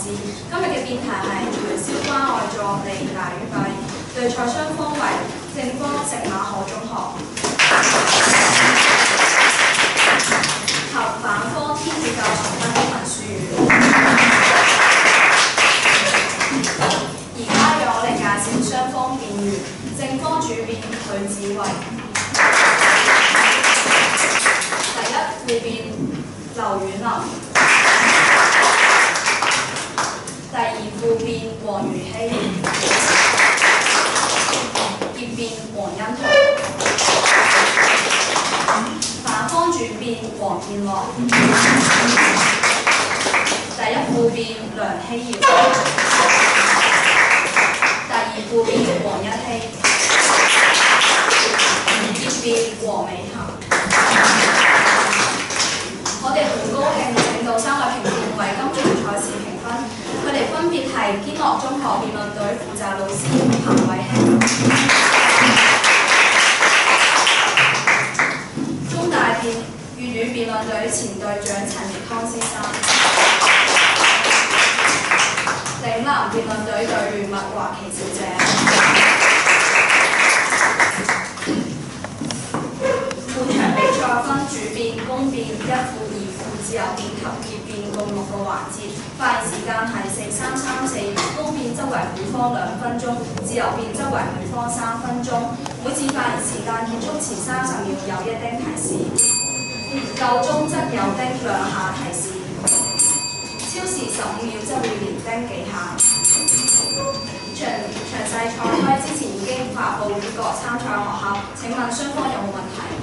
今日嘅辯題係取消關愛座利大於弊，對賽雙方為正方聖馬可中學及反方天主教崇德英文書院。而家讓我哋介紹雙方辯員，正方主辯許子慧，第一副辯劉婉琳，第二副辯黃如希，結辯黃欣彤，反方主辯黃建樂，第一副辯梁希瑤，第二副辯黃一希，結辯黃美琴。我哋好高興請到3位評判為今場賽事評分，佢哋分別係堅樂中學辯論隊負責老師彭偉興、中大粵語辯論隊前隊長陳奕康先生、嶺南辯論隊隊員麥華琪小姐。本場比賽分主辯、公辯、一副、二副、自由辯及結辯共6個環節，發言時間係4-3-3-4，公辯則為每方2分鐘，自由辯則為每方3分鐘。每次發言時間結束前30秒有1丁提示，夠鐘則有丁2下提示，超時15秒則會連丁幾下。詳細賽規之前已經發布於各參賽學校，請問雙方有冇問題？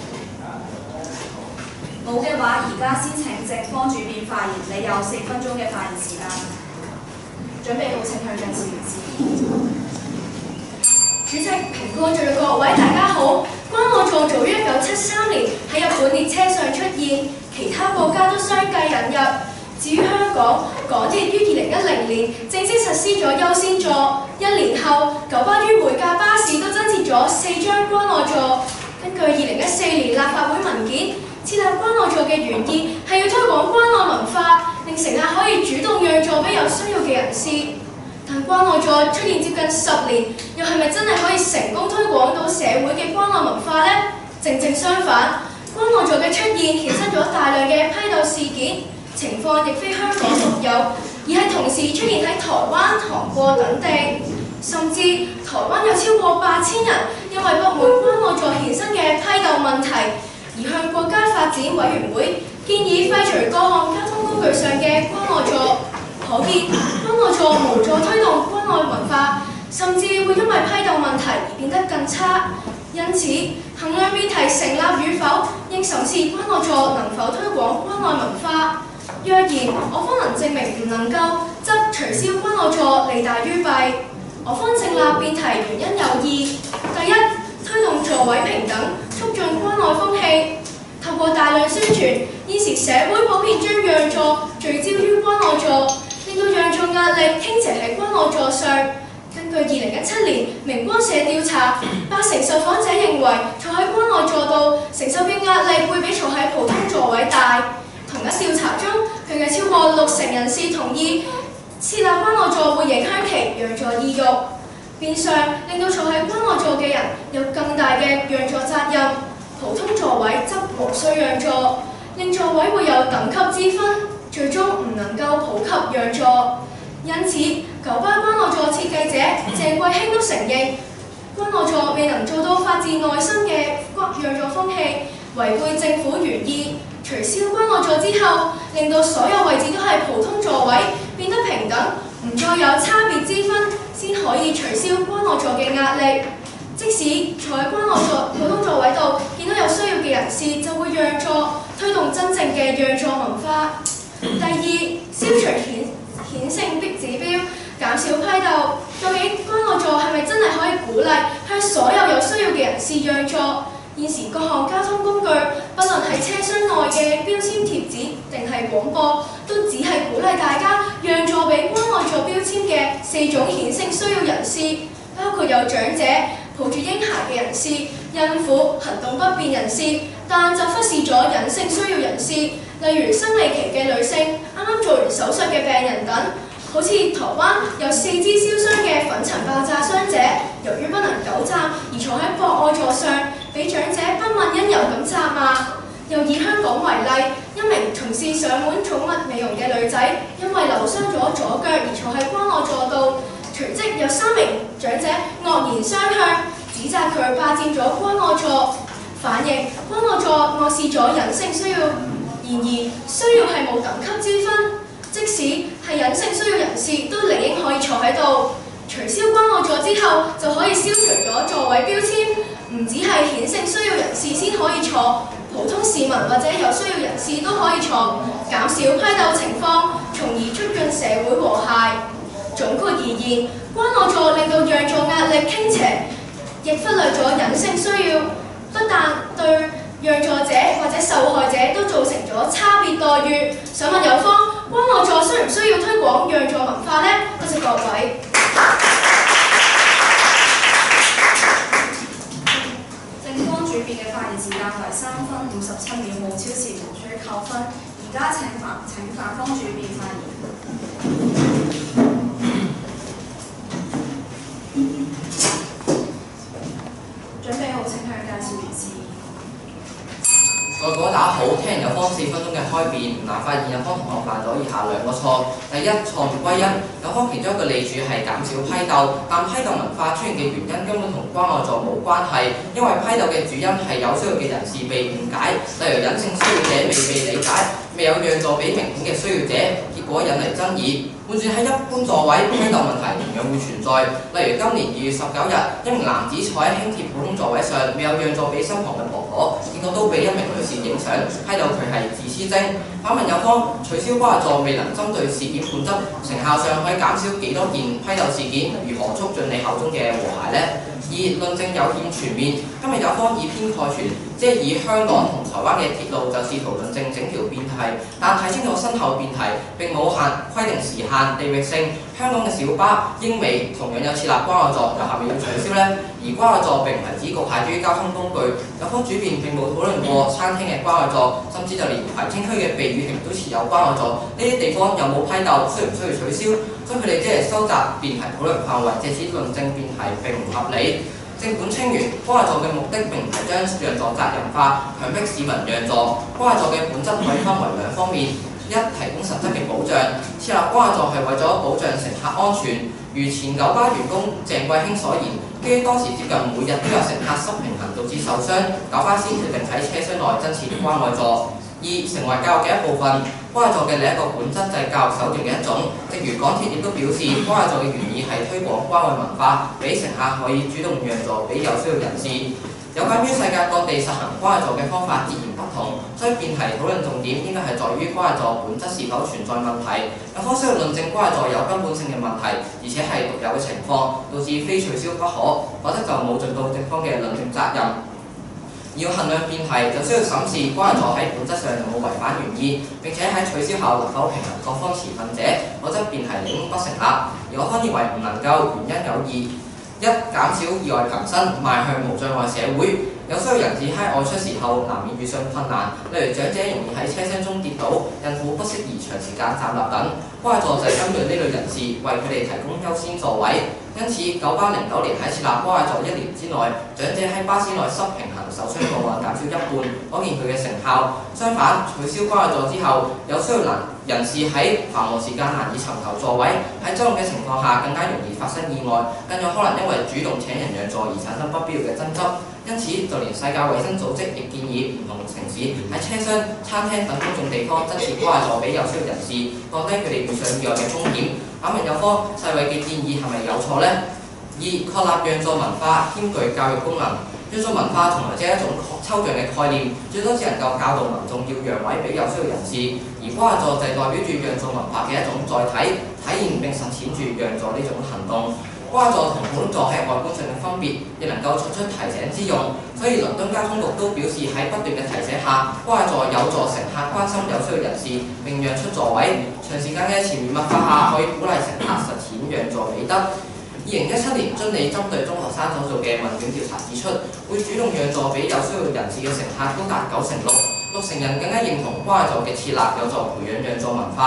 冇嘅話，而家先請正方主辯發言，你有4分鐘嘅發言時間。準備好請向上示意。 主席、評判在座各位大家好。關愛座早於1973年喺日本列車上出現，其他國家都相繼引入。至於香港，港鐵於2010年正式實施咗優先座，1年後，九巴於每架巴士都增設咗4張關愛座。根據2014年立法會文件，設立關愛座嘅原意係要推廣關愛文化，令乘客可以主動讓座俾有需要嘅人士。但關愛座出現接近10年，又係咪真係可以成功推廣到社會嘅關愛文化呢？正相反，關愛座嘅出現衍生咗大量嘅批鬥事件，情況亦非香港獨有，而係同時出現喺台灣、韓國等地，甚至台灣有超過8000人因為不滿關愛座衍生嘅批鬥問題，而向國家發展委員會建議廢除各項交通工具上嘅關愛座。可見關愛座無助推動關愛文化，甚至會因為批鬥問題而變得更差。因此，衡量辯題成立與否，應審視關愛座能否推廣關愛文化。若然我方能證明唔能夠，則取消關愛座利大於弊。我方正立辯題原因有2：第一，推動座位平等，促進關愛風氣。透過大量宣傳，現時社會普遍將讓座聚焦於關愛座，令到讓座壓力傾斜喺關愛座上。根據2017年明光社調查，80%受訪者認為坐喺關愛座度承受嘅壓力會比坐喺普通座位大。同一調查中，佢嘅超過60%人士同意設立關愛座會影響其讓座意欲，變相令到坐喺關愛座嘅人有更大嘅讓座責任。普通座位則無需讓座，令座位會有等級之分，最終唔能夠普及讓座。因此，九巴關愛座設計者鄭貴興都承認，關愛座未能做到發自內心嘅讓座風氣，違背政府原意。取消關愛座之後，令到所有位置都係普通座位，變得平等，唔再有差別之分，先可以取消關愛座嘅壓力。即使坐喺關愛座普通座位度，見到有需要嘅人士就會讓座，推動真正嘅讓座文化。第2，消除顯性指標，減少批鬥。究竟關愛座係咪真係可以鼓勵向所有有需要嘅人士讓座？現時各項交通工具，不論係車廂內嘅標籤貼紙定係廣播，都只係鼓勵大家讓座俾關愛座標籤嘅4種顯性需要人士，包括有長者、抱住嬰孩嘅人士、孕婦、行動不便人士，但就忽視咗隱性需要人士，例如生理期嘅女性、啱啱做完手術嘅病人等。 好似台灣有4支燒傷嘅粉塵爆炸傷者，由於不能久站而坐喺博愛座上，被長者不問因由咁責罵。又以香港為例，一名從事上門寵物美容嘅女仔，因為扭傷咗左腳而坐喺關愛座度，隨即有3名長者惡言相向，指責佢霸佔咗關愛座，反映關愛座漠視咗隱性需要。然而，需要係冇等級之分，即使係隱性需要人士都理應可以坐喺度。取消關愛座之後，就可以消除咗座位標籤，唔只係顯性需要人士先可以坐，普通市民或者有需要人士都可以坐，減少批鬥情況，從而促進社會和諧。總括而言，關愛座令到讓座壓力傾斜，亦忽略咗隱性需要，不但對讓座者或者受害者都造成咗差別待遇。想問有方，關愛座需唔需要推廣讓座文化呢？多謝各位。 正方主辯嘅發言時間為3分57秒，冇超時無需扣分。而家請反方主辯發言。準備好請向介紹人士。 各位大家好，聽完有方4分鐘嘅開辯，唔難發現有方同學犯咗以下2個錯。第一，錯誤歸因，有方其中一個利主係減少批鬥，但批鬥文化出現嘅原因根本同關愛座冇關係，因為批鬥嘅主因係有需要嘅人士被誤解，例如隱性需要者未被理解，未有讓座俾明顯嘅需要者，結果引嚟爭議。換轉喺一般座位，批鬥問題同樣會存在。例如今年2月19日，一名男子坐喺輕鐵普通座位上，未有讓座俾身旁嘅婆婆，結果都俾一名女士影相，批鬥佢係自私精。反問有方，取消關愛座未能針對事件本質，成效上可以減少幾多件批鬥事件？如何促進你口中嘅和諧呢？2. 論證有欠全面，今日有方以偏概全，即係以香港同台灣嘅鐵路就試圖論證整條辯題，但睇清楚身後辯題並冇規定時限、地域性。香港嘅小巴、英美同樣有設立關愛座，又係咪要取消呢？而關愛座並唔係只局限於交通工具，有方主辯並冇討論過餐廳嘅關愛座，甚至就連葵青區嘅避雨亭都設有關愛座，呢啲地方有冇批鬥，需唔需要取消？所以佢哋只係收窄辯題討論範圍，借此論證辯題並唔合理。正本清源，關愛座嘅目的並唔係將讓座責任化，強迫市民讓座。關愛座嘅本質可以分為2方面。1. 提供實質嘅保障，設立關愛座係為咗保障乘客安全。如前九巴員工鄭貴興所言，基於當時接近每日都有乘客失平衡導致受傷，九巴先決定喺車廂內增設關愛座。2. 成為教育嘅一部分，關愛座嘅另一個本質就係教育手段嘅一種。正如港鐵亦都表示，關愛座嘅原意係推廣關愛文化，俾乘客可以主動讓座俾有需要人士。有鑑於世界各地實行關愛座嘅方法截然不同，所以辯題討論重點應該係在於關愛座本質是否存在問題。有方需要論證關愛座有根本性嘅問題，而且係獨有嘅情況，導致非取消不可，否則就冇盡到正方嘅論證責任。要衡量辯題，就需要審視關愛座喺本質上有冇違反原意，並且喺取消後能否平衡各方持份者，否則辯題理應不成立。而我方認為唔能夠，原因有2。1. 減少意外頻生，邁向無障礙社會。有需要人士喺外出時候難免遇上困難，例如長者容易喺車廂中跌倒，孕婦不適宜長時間站立等。關愛座就係針對呢類人士，為佢哋提供優先座位。因此，九巴09年喺設立關愛座1年之內，長者喺巴士內失平衡受傷個案減少1半，可見佢嘅成效。相反，取消關愛座之後，有需要人士喺繁忙時間難以尋求座位，喺擠擁嘅情況下更加容易發生意外，更有可能因為主動請人讓座而產生不必要嘅爭執。因此，就連世界衛生組織亦建議唔同城市喺車廂、餐廳等公眾地方增設關愛座俾有需要人士，降低佢哋遇上意外嘅風險。反問有方，世衛嘅建議係咪有錯呢？2. 確立讓座文化兼具教育功能。讓座文化從來只係一種抽象嘅概念，最多只能夠教導民眾要讓位俾有需要人士，而關愛座就係代表住讓座文化嘅一種載體，體現並實踐住讓座呢種行動。關愛座同普通座喺外觀上嘅分別，亦能夠作出提醒之用。所以倫敦交通局都表示喺不斷嘅提醒下，關愛座有助乘客關心有需要人士並讓出座位。長時間嘅潛移默化下，可以鼓勵乘客實踐讓座美德。2017年遵理針對中學生所做嘅問卷調查指出，會主動讓座俾有需要人士嘅乘客高達96%，6成人更加認同關愛座嘅設立有助培養讓座文化。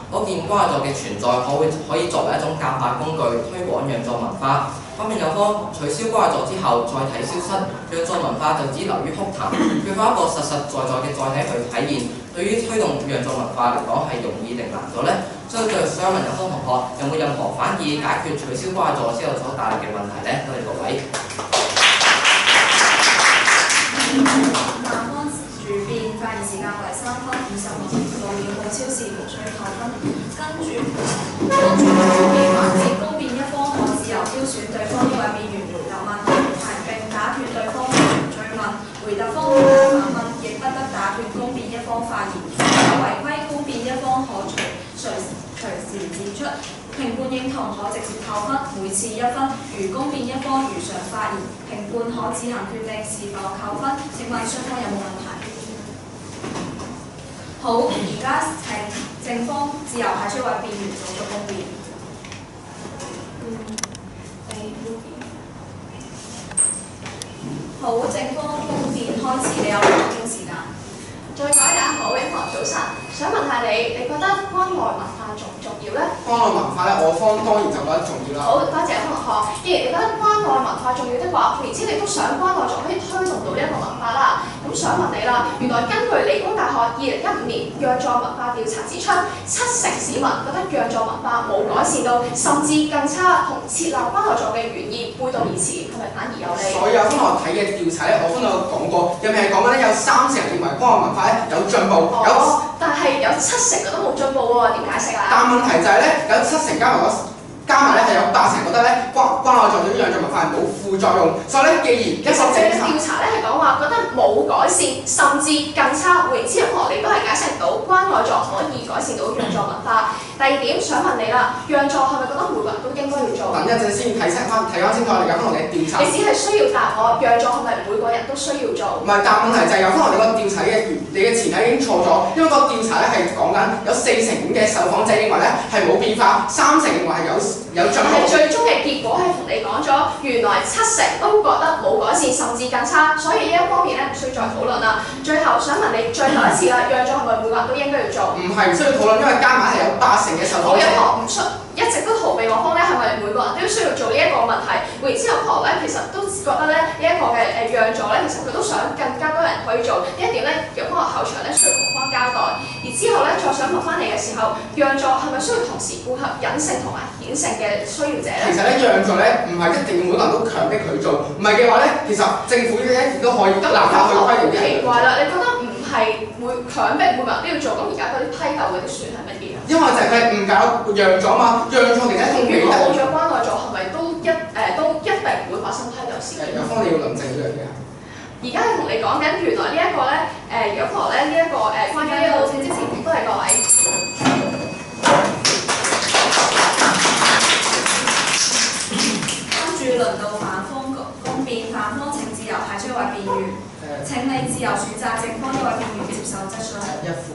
可見關愛座嘅存在可以作為一種教化工具，推廣讓座文化。反面有方取消關愛座之後，載體消失，讓座文化就只流於空談，缺乏一個實實在在嘅載體去體現。對於推動讓座文化嚟講係容易定難咗呢？所以想問有方同學有冇任何反議解決取消關愛座之後所帶來嘅問題呢？多謝各位。 南方主辯發言時間為3分56秒，冇超時無需扣分。跟住主辯環節，公辯一方可自由挑選對方一位辯員回答問題，並打斷對方追問。回答方面反問，亦不得打斷公辯一方發言。有違規公辯一方可隨時指出。評判認同可直接扣分，每次1分。如公辯一方如常發言，評判可自行決定是否扣分。請問雙方有冇問題？好，而家請正方自由派出一位辯員做出公辯。好，正方公辯開始，你有5分鐘時間。 再講一下，好，永強早晨，想問下你覺得關愛文化重唔重要呢？ 關愛文化咧，我方當然就覺得重要啦。 好，多謝方同學。既然你覺得關愛文化重要的話，然之你都想關愛座可以推動到呢一個文化啦。咁想問你啦，原來根據理工大學2015年讓座文化調查指出，70%市民覺得讓座文化冇改善到，甚至更差，同設立關愛座嘅原意背道而馳，係咪反而有利？ 所以有方學睇嘅調查咧，我方有講過，入面係講緊咧有30%人認為關愛文化咧有進步， 但係有70%覺得冇進步喎，點解釋啊？ 但問題就係咧，有70%加埋咧係有80%覺得咧關愛座對於讓座文化係冇副作用，所以咧既然一個政策調查咧係講話覺得冇改善，甚至更差。換言之，任何你都係解釋唔到關愛座可以改善到讓座文化。第二點想問你啦，讓座係咪覺得每個人都應該要做？ 等一陣先睇翻清楚我哋有方學嘅調查。 你只係需要答我，讓座係咪每個人都需要做？ 唔係，但問題就係有方學你個調查嘅你嘅前提已經錯咗，因為個調查咧係講緊有45%嘅受訪者認為咧係冇變化，30%認為係有進步。 最終嘅結果係同你講咗，原來70%都覺得冇改善，甚至更差，所以呢一方面咧唔需要再討論啦。最後想問你最後一次啦，讓座係咪每個人都應該要做？唔係唔需要討論，因為加埋係有80%嘅受訪者。一直都逃避我方咧，係咪每個人都需要做呢一個問題？換言之，有學咧其實都覺得咧呢一個嘅讓座咧，其實佢都想更加多人可以做呢一點咧，有方學校長咧需要同方交代。而之後咧，再想問翻你嘅時候，讓座係咪需要同時顧及隱性同埋顯性嘅需要者咧？ 其實咧讓座咧唔係一定要每個人都強迫佢做，唔係嘅話咧，其實政府咧亦都可以立法去規定啲人。 奇怪啦，你覺得唔係會強迫每個人都要做，咁而家嗰啲批鬥嗰啲算係乜嘢啊？ 因為就係佢誤解讓座嘛，讓座其實係一種美德。 如果冇咗關愛座，係咪都一定唔會發生批鬥事件？ 有方你要論證呢樣嘢。 而家係同你講緊，原來呢一個咧，如果咧呢一個關於呢個正職前都係各位。 跟住輪到反方公辯，反方請自由派出一位辯員。請你自由選擇正方一位辯員接受質詢。 一副。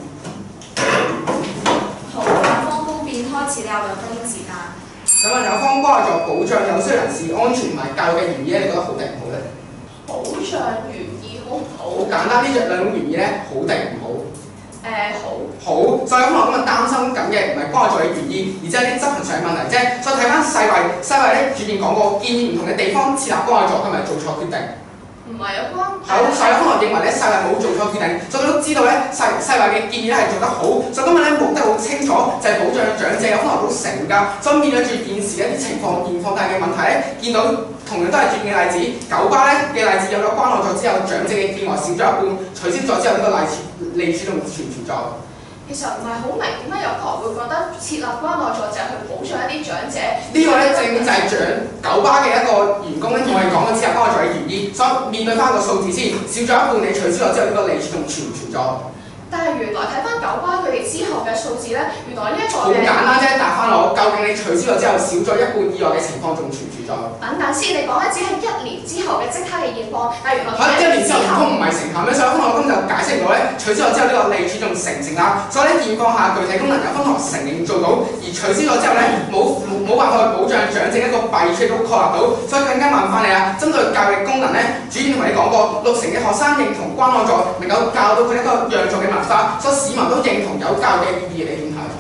好，反方公辯開始，你有2分鐘時間。 想問有方關愛座保障有需要人士安全同埋教育嘅原意咧，你覺得好定唔好咧？ 保障原意好唔好？ 好簡單，呢兩種原意咧，好定唔好？ 好。 好，所以我今日擔心緊嘅唔係關愛座嘅原意，而即係啲執行上嘅問題啫。再睇翻世衞咧主辯講過，建議唔同嘅地方設立關愛座，係咪做錯決定？ 唔係有關。 好，世衞可能認為咧，世衞冇做錯決定，所以佢都知道咧，世衞嘅建議咧係做得好。所以今日咧目的好清楚，就係保障長者，有可能都成㗎。所以面對住現時一啲情況現況大嘅問題咧，見到同樣都係轉嘅例子，九巴咧嘅例子有咗關愛座之後，長者嘅意外少咗一半，取消咗之後呢個利處仲存唔存在？ 其實唔係好明點解有學會覺得設立關愛座就係去保障一啲長者。 呢個咧正就係九巴嘅一個員工咧同我哋講緊設立關愛座嘅原意，所以面對翻個數字先，少咗一半你取消咗之後，呢個利處仲存唔存在？ 但係原來睇翻九巴佢哋之後嘅數字咧，原來呢一個好簡單啫，答翻我，究竟你取消咗之後少咗一半以外嘅情況仲存唔存在？ 等先，你講咧只係1年之後嘅即刻嘅現況，但係原來 1年之後唔通唔係成效咩？所以我今日就解釋唔到咧，取消咗之後呢個利處仲成唔成立？所以咧現況下具體功能有分學承認做到，而取消咗之後咧冇辦法去保障長者一個弊處都確立到，所以更加問翻你啊，針對教育功能咧，主任同你講過60%嘅學生認同關愛座能夠教到佢一個讓座嘅文化，所以市民都認同有教育嘅意義，你點睇？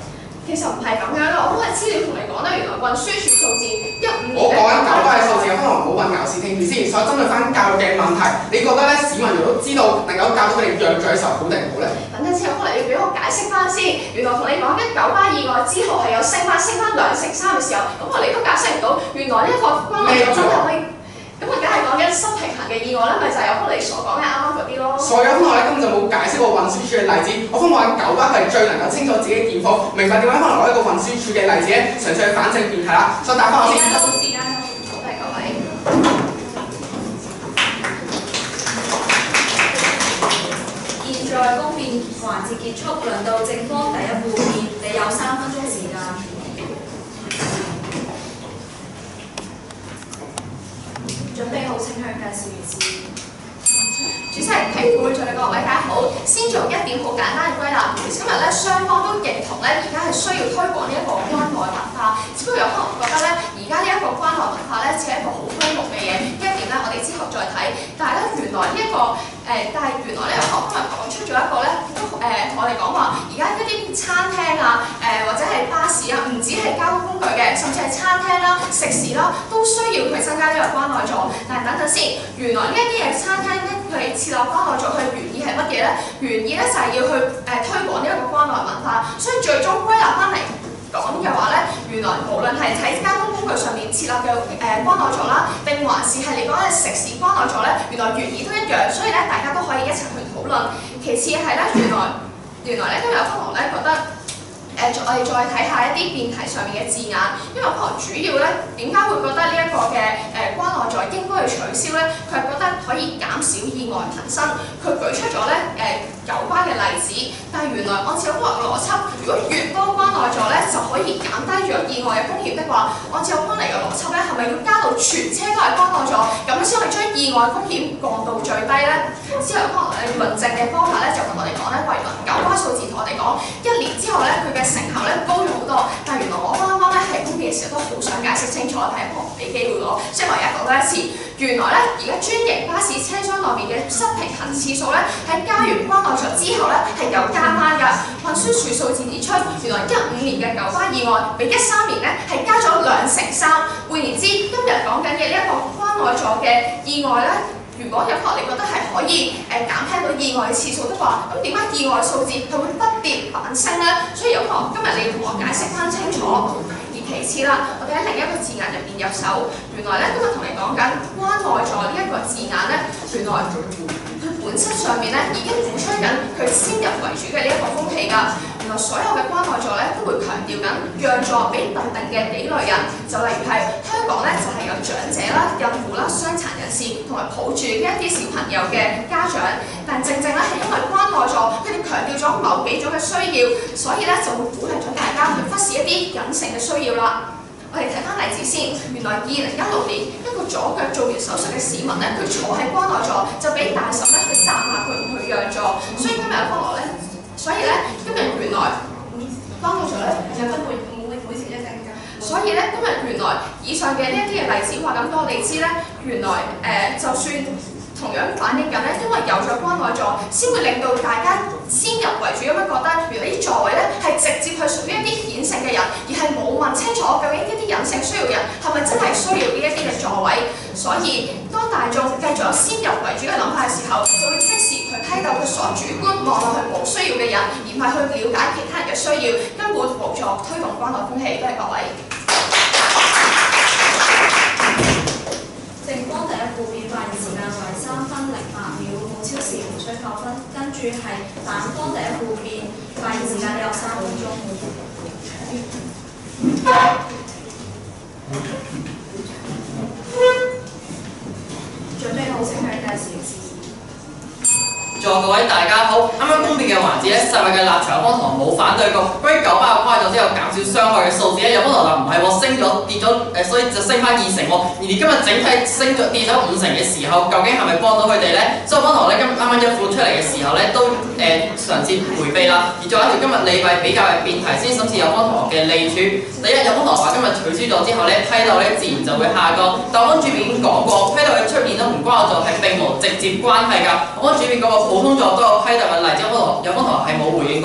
其實唔係咁樣啦，我都係資料同你講啦，原來運輸署數字15年我講緊九巴嘅數字，可能唔好混淆視聽住先。所以針對翻教育嘅問題，你覺得咧市民如果知道能夠教到佢哋讓座嘅時候好定唔好咧？ 等陣先，可能要俾我解釋翻先。原來同你講緊九巴意外之後係有升翻2成3嘅時候，咁我哋都解釋唔到，原來呢一個關係真係可以。咁啊，梗係講緊失平衡嘅意外啦，咪就係有可你所講嘅啱啱嗰啲咯。 所以可能咧根本就冇解釋過運輸署嘅例子。我分話九巴佢係最能夠清楚自己嘅健況，明白點解可能攞一個運輸署嘅例子咧，純粹去反證辯題啦。再答翻我先。 時間好，係各位。 現在公辯環節結束，輪到正方第一副辯，你有3分鐘時間。準備好請向介紹員示意。 主席、評判、在各位大家好，先做一點好簡單嘅歸納。今日咧雙方都認同咧，而家係需要推廣呢一個關愛文化。只不過有可能覺得咧，而家呢一個關愛文化咧，只係一個好虛無嘅嘢。呢一點咧，我哋之後再睇。但係咧，原來呢一個但係原來咧，我今日講出咗一個咧，都我哋講話，而家一啲餐廳啊，或者係巴士啊，唔止係交通工具嘅，甚至係餐廳啦、食肆啦，都需要佢增加呢個關愛座。但係等陣先，原來呢一啲嘅餐廳咧，佢哋設立關愛座，佢原意係乜嘢咧？原意咧就係要去推廣呢一個關愛文化，所以最終歸納翻嚟講嘅話咧，原來無論係喺交通工具上面設立嘅關愛座啦，定還是係你講嘅食肆關愛座咧，原來原意都一樣，所以咧大家都可以一齊去討論。其次係咧，原來咧今日有同學咧覺得我哋再睇下一啲辯題上面嘅字眼，因為可能主要咧點解會覺得呢一個嘅關愛座應該去取消咧？佢係覺得可以減少意外頻生，佢舉出咗咧九巴嘅例子，但係原來按照可能邏輯，如果越多關愛座咧就可以減低咗意外嘅風險的話，按照翻嚟嘅邏輯咧，係咪要加到全車都係關愛座，咁先可以將意外風險降到最低咧？之後可能論證嘅方法咧就同我哋講咧，原來九巴數字同我哋講1年之後咧佢嘅成效咧高咗好多，但係原來我啱啱咧喺公辯嘅時候都好想解釋清楚，但係我唔俾機會我，所以我而家講多一次。原來咧而家專營巴士車廂內面嘅失平衡次數咧喺加完關愛座之後咧係有加翻㗎。運輸署數字指出，原來15年嘅九巴意外比13年咧係加咗2成3。換言之，今日講緊嘅呢一個關愛座嘅意外咧，如果有可能你覺得係可以減輕到意外嘅次數的話，咁點解意外數字係會不跌反升咧？所以有可能今日你要同我解釋翻清楚。而其次啦，我哋喺另一個字眼入邊入手，原來咧今日同你講緊關愛座呢一個字眼咧，原來佢本質上面咧已經鼓吹緊佢先入為主嘅呢一個風氣㗎。原來所有嘅關愛座咧都會強調緊讓座俾特定嘅幾類人，就例如係香港咧就係有長者啦、孕婦啦、傷殘人士同埋抱住呢一啲小朋友嘅家長，但正正咧係因為關愛座佢哋強調咗某幾種嘅需要，所以咧就會鼓勵咗大家去忽視一啲隱性嘅需要啦。我哋睇翻例子先，原來2016年一個左腳做完手術嘅市民咧，佢坐喺關愛座就俾大嬸咧去責罵佢唔去讓座，所以今日嘅方落咧。所以咧，今日原來關愛座咧有分每程1陣㗎。所以咧，今日原來以上嘅呢一啲嘅例子話咁多，你知咧，原來就算同樣反映緊咧，因為有咗關愛座，先會令到大家先入為主咁樣覺得，原來啲座位咧係直接係屬於一啲顯性嘅人，而係冇問清楚究竟一啲隱性需要嘅人係咪真係需要呢一啲嘅座位。所以當大眾繼續有先入為主嘅諗法嘅時候，就會即時去批鬥佢所主觀望落去冇需要嘅人，而唔係去了解其他人嘅需要，根本無助推動關愛風氣。多謝各位。 正方第一副辯發言時間為3分08秒，冇超時無需扣分。跟住係反方第一副辯發言時間有3分鐘。準備好請向介紹員示意。 各位大家好，啱啱公辯嘅環節咧，世衞嘅立場有方同冇反對過，關於九巴嘅關愛座之後減少傷害嘅數字咧，有方同話唔係喎，升咗跌咗所以就升翻2成喎。而今日整體升咗跌咗5成嘅時候，究竟係咪幫到佢哋咧？所以方同咧啱啱一副出嚟嘅時候咧，都嘗試迴避啦。而再一條今日利弊比較嘅辯題，先審視有方同學嘅利處。第一，有方同學話今日取消咗之後咧，批鬥咧自然就會下降。但我方主辯已經講過，批鬥嘅出現都同關愛座係並無直接關係㗎。我方主辯嗰個普通座都有批鬥嘅例子，有方同學係冇回應過㗎。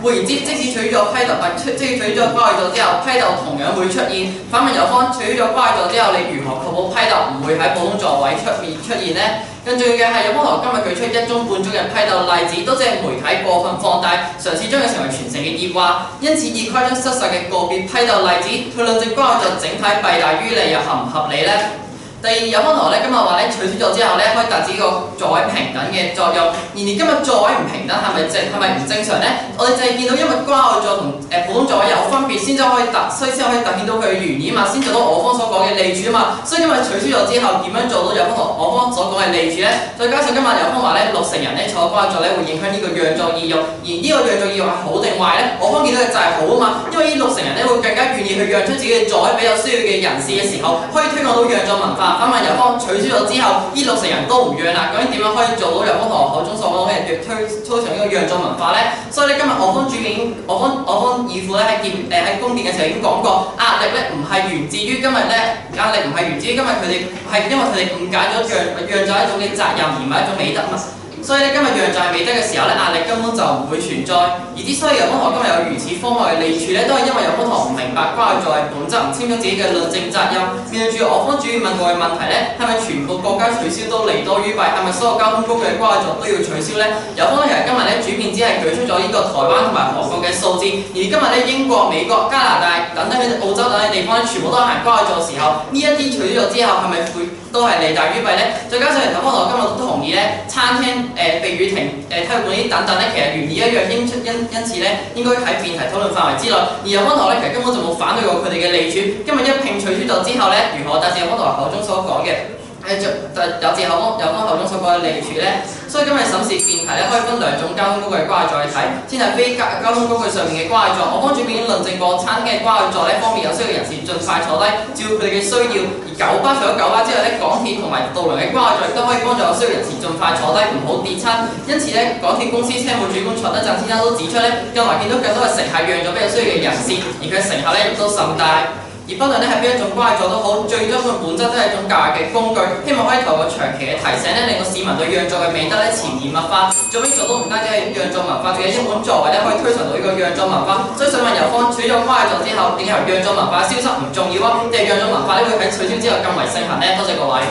換言之，即使取咗關愛座之後，批鬥同樣會出現。反問有方取咗關愛座之後，你如何確保批鬥唔會喺普通座位出現呢？更重要嘅係，有方同學今日舉出一宗半宗嘅批鬥例子，都只係媒體過分放大，嘗試將佢成為全城嘅熱話，因此以誇張失實嘅個別批鬥例子去論證關愛座整體弊大於利，又合唔合理呢？第二，有方同學今日話取消咗之後可以達至個座位平等嘅作用。然而今日座位唔平等係咪唔正常呢？我哋就係見到因為關愛座同普通座位有分別，先可以突顯到佢嘅原意嘛，先做到我方所講嘅利處啊嘛。所以今日取消咗之後，點樣做到有方同我方所講嘅利處呢？再加上今日有方話六成人坐關愛座會影響呢個讓座意欲，而呢個讓座意欲係好定壞呢？我方見到嘅就係好啊嘛，因為呢6成人會更加願意去讓出自己嘅座位俾有需要嘅人士嘅時候，可以推廣到讓座文化。反問有方取消咗之後，呢6成人都唔讓啦，究竟點樣可以做到有方同學口中所講嘅推崇呢個讓座文化呢？所以今日我方主面，我方義父喺公電嘅時候已經講過，壓力唔係源自於今日佢哋係因為佢哋誤解咗讓座係一種嘅責任，而唔係一種美德嘛。所以今日讓座係美德嘅時候壓力根本就唔會存在。而之所以有方同學今日有如此荒謬嘅利處都係因為有方同學唔明白關愛座係本質，唔清楚自己嘅論證責任。面對住我方主要問過嘅問題係咪全部國家取消都利多於弊？係咪所有交通工具嘅關愛座都要取消呢？有方其實今日主片只係舉出咗呢個台灣同埋韓國嘅數字，而今日英國、美國、加拿大等等澳洲等嘅地方全部都行關愛座嘅時候，呢一啲取消咗之後係咪都係利大於弊呢？再加上有方同學今日都同意餐廳避雨亭、體育館呢啲等等其實原意一樣，因此應該喺辯題討論範圍之內。而有方同學其實根本就冇反對過佢哋嘅利處。今日一併取消咗之後如何達至有方同學口中所講嘅？有自有方口中所講嘅利處呢？所以今日審視辯題可以分2種交通工具嘅關愛座去睇，先係非交通工具上面嘅關愛座。我方主編已經論證過，餐廳嘅關愛座方面有需要人士盡快坐低，照佢哋嘅需要。而九巴除咗九巴之外港鐵同埋渡輪嘅關愛座亦都可以幫助有需要人士盡快坐低，唔好跌親。因此港鐵公司車務主管蔡德振先生都指出近來見到更多嘅乘客讓咗俾有需要嘅人士，而佢嘅乘客亦都甚大。而不論係邊一種關愛座都好，最終佢本質都係一種教育嘅工具，希望可以透過長期嘅提醒令到市民對讓座嘅美德潛移默化。最尾做到唔單止係讓座文化，自己一本座位可以推崇到呢個讓座文化。所以想問有方取咗關愛座之後，點解讓座文化消失唔重要啊？定係讓座文化會喺取消之後更為盛行呢？多謝各位。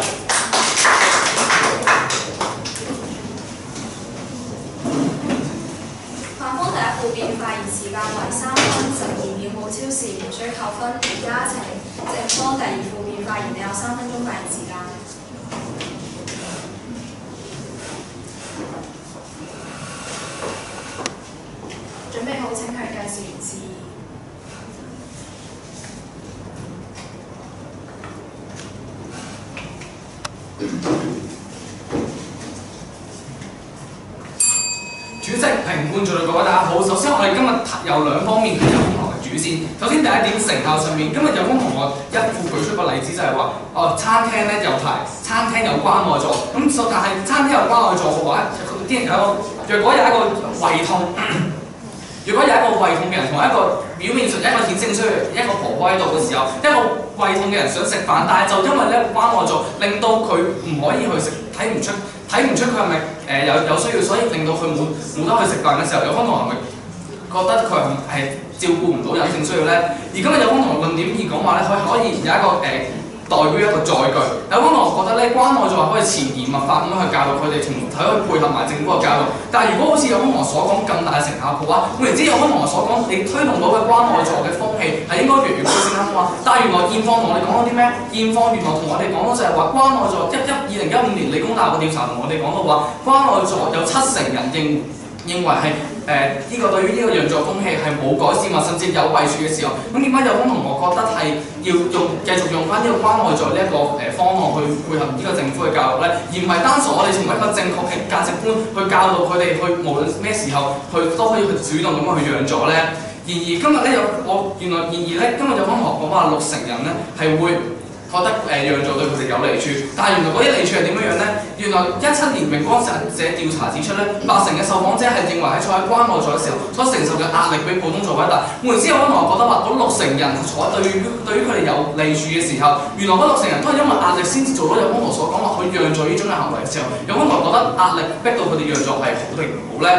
副辯發言時間為3分12秒，冇超時，無需扣分。而家請正方第2副辯發言，你有3分鐘發言時間。準備好請向計時員示意。 主席、評判在內各位大家好。首先我哋今日有2方面係有方同學嘅主線。首先第一點成效上面，今日有方同學一副舉出個例子就係話，餐廳有排餐廳有關愛座，但係餐廳有關愛座嘅話，啲人若果有一個胃痛，如果有一個胃痛嘅人同一個表面上一個顯性需要一個婆婆喺度嘅時候，一個胃痛嘅人想食飯，但係就因為關愛座令到佢唔可以去食，睇唔出佢係咪有需要，所以令到佢冇得去食飯嘅時候，有方同學係咪覺得佢係照顧唔到隱性需要呢？而今日有方同學論點而講話佢可以有一個代表一個載具。有方同學覺得關愛座係可以潛移默化咁樣去教育佢哋，從可以配合埋政府嘅教育。但係如果好似有方同學所講咁大嘅成效嘅話，換言之有方同學所講，你推動到嘅關愛座嘅風氣係應該越嚟越高先啱啊嘛。但係原來現況同我哋講咗啲咩？現況原來同我哋講咗就係話關愛座2015年理工大學嘅調查同我哋講到話，關愛座有70%人認為係呢個對於呢個讓座風氣係冇改善或甚至有弊處嘅時候，咁點解有方同學覺得係要繼續用翻呢個關愛座呢一個方案去配合呢個政府嘅教育呢？而唔係單純我哋從一個正確嘅價值觀去教導佢哋去無論咩時候都可以去主動咁樣去讓座呢？然而今日今日有方同學講話60%人呢係會覺得讓座對佢哋有利處，但係原來嗰啲利處係點樣呢？原來17年明光社調查指出80%嘅受訪者係認為喺坐喺關愛座嘅時候所承受嘅壓力比普通座位大。換言之，有方同學覺得話嗰60%人坐對於佢哋有利處嘅時候，原來嗰60%人都係因為壓力先至做到有方同學所講話去讓座呢種嘅行為嘅時候，有方同學覺得壓力逼到佢哋讓座係好定唔好呢？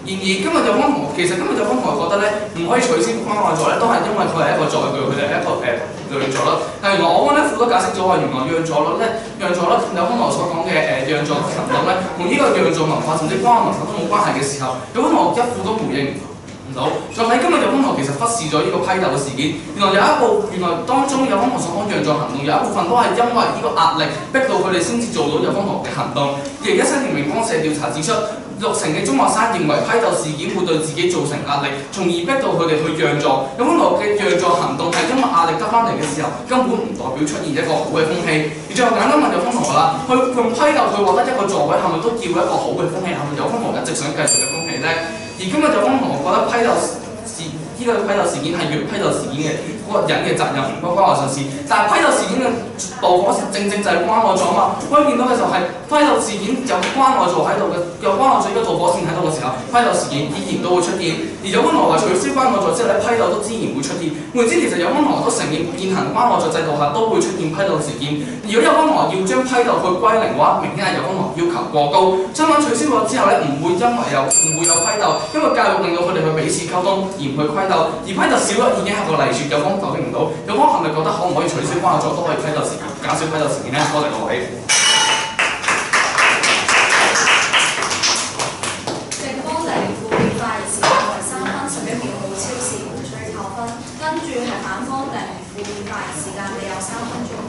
然而今日有班同學，其實今日有班同學覺得咧，唔可以取消關愛座咧，都係因為佢係一個載具，佢哋係一個讓座率。但原來我方咧輔都解釋咗話，原來讓座率有班同學所講嘅讓座行動咧，同呢個讓座文化甚至關愛文化都冇關係嘅時候，有班同學一副都回應唔到。再睇今日有班同學其實忽視咗呢個批鬥嘅事件，原來當中有班同學所講讓座行動有一部分都係因為呢個壓力逼到佢哋先至做到有班同學嘅行動。2017年明光社調查指出，60%嘅中學生認為批鬥事件會對自己造成壓力，從而逼到佢哋去讓座。有班同學嘅讓座行動係因為壓力得翻嚟嘅時候，根本唔代表出現一個好嘅風氣。而最後簡單問有班同學啦，去用批鬥去獲得一個座位，係咪都叫一個好嘅風氣？係咪有班同學一直想繼續嘅風氣呢？而今日有班同學覺得呢個批鬥事件係越批鬥事件嘅嗰個人嘅責任，唔關我事。但係批鬥事件嘅導火線正就係關愛座啊嘛。可以見到嘅就係批鬥事件有關愛座喺度嘅，有關愛座呢個導火線喺度嘅時候，批鬥事件依然都會出現。而有班同學話取消關愛座之後咧，批鬥都自然會出現。換言之，其實有班同學都承認現行關愛座制度下都會出現批鬥事件。如果有班同學要將批鬥去歸零嘅話，明顯係有班同學要求過高。相反取消咗之後咧，唔會有批鬥，因為教育令到佢哋去彼此溝通，而唔去批鬥。而批鬥少咗已經係個例説，有方否定唔到。有方係咪覺得可唔可以取消關愛座都可以批鬥事件，減少批鬥事件呢？多謝各位。 正方地負面發言時間為3分11秒，冇超時，無需扣分。跟住係反方地負面發言時間，你有3分鐘。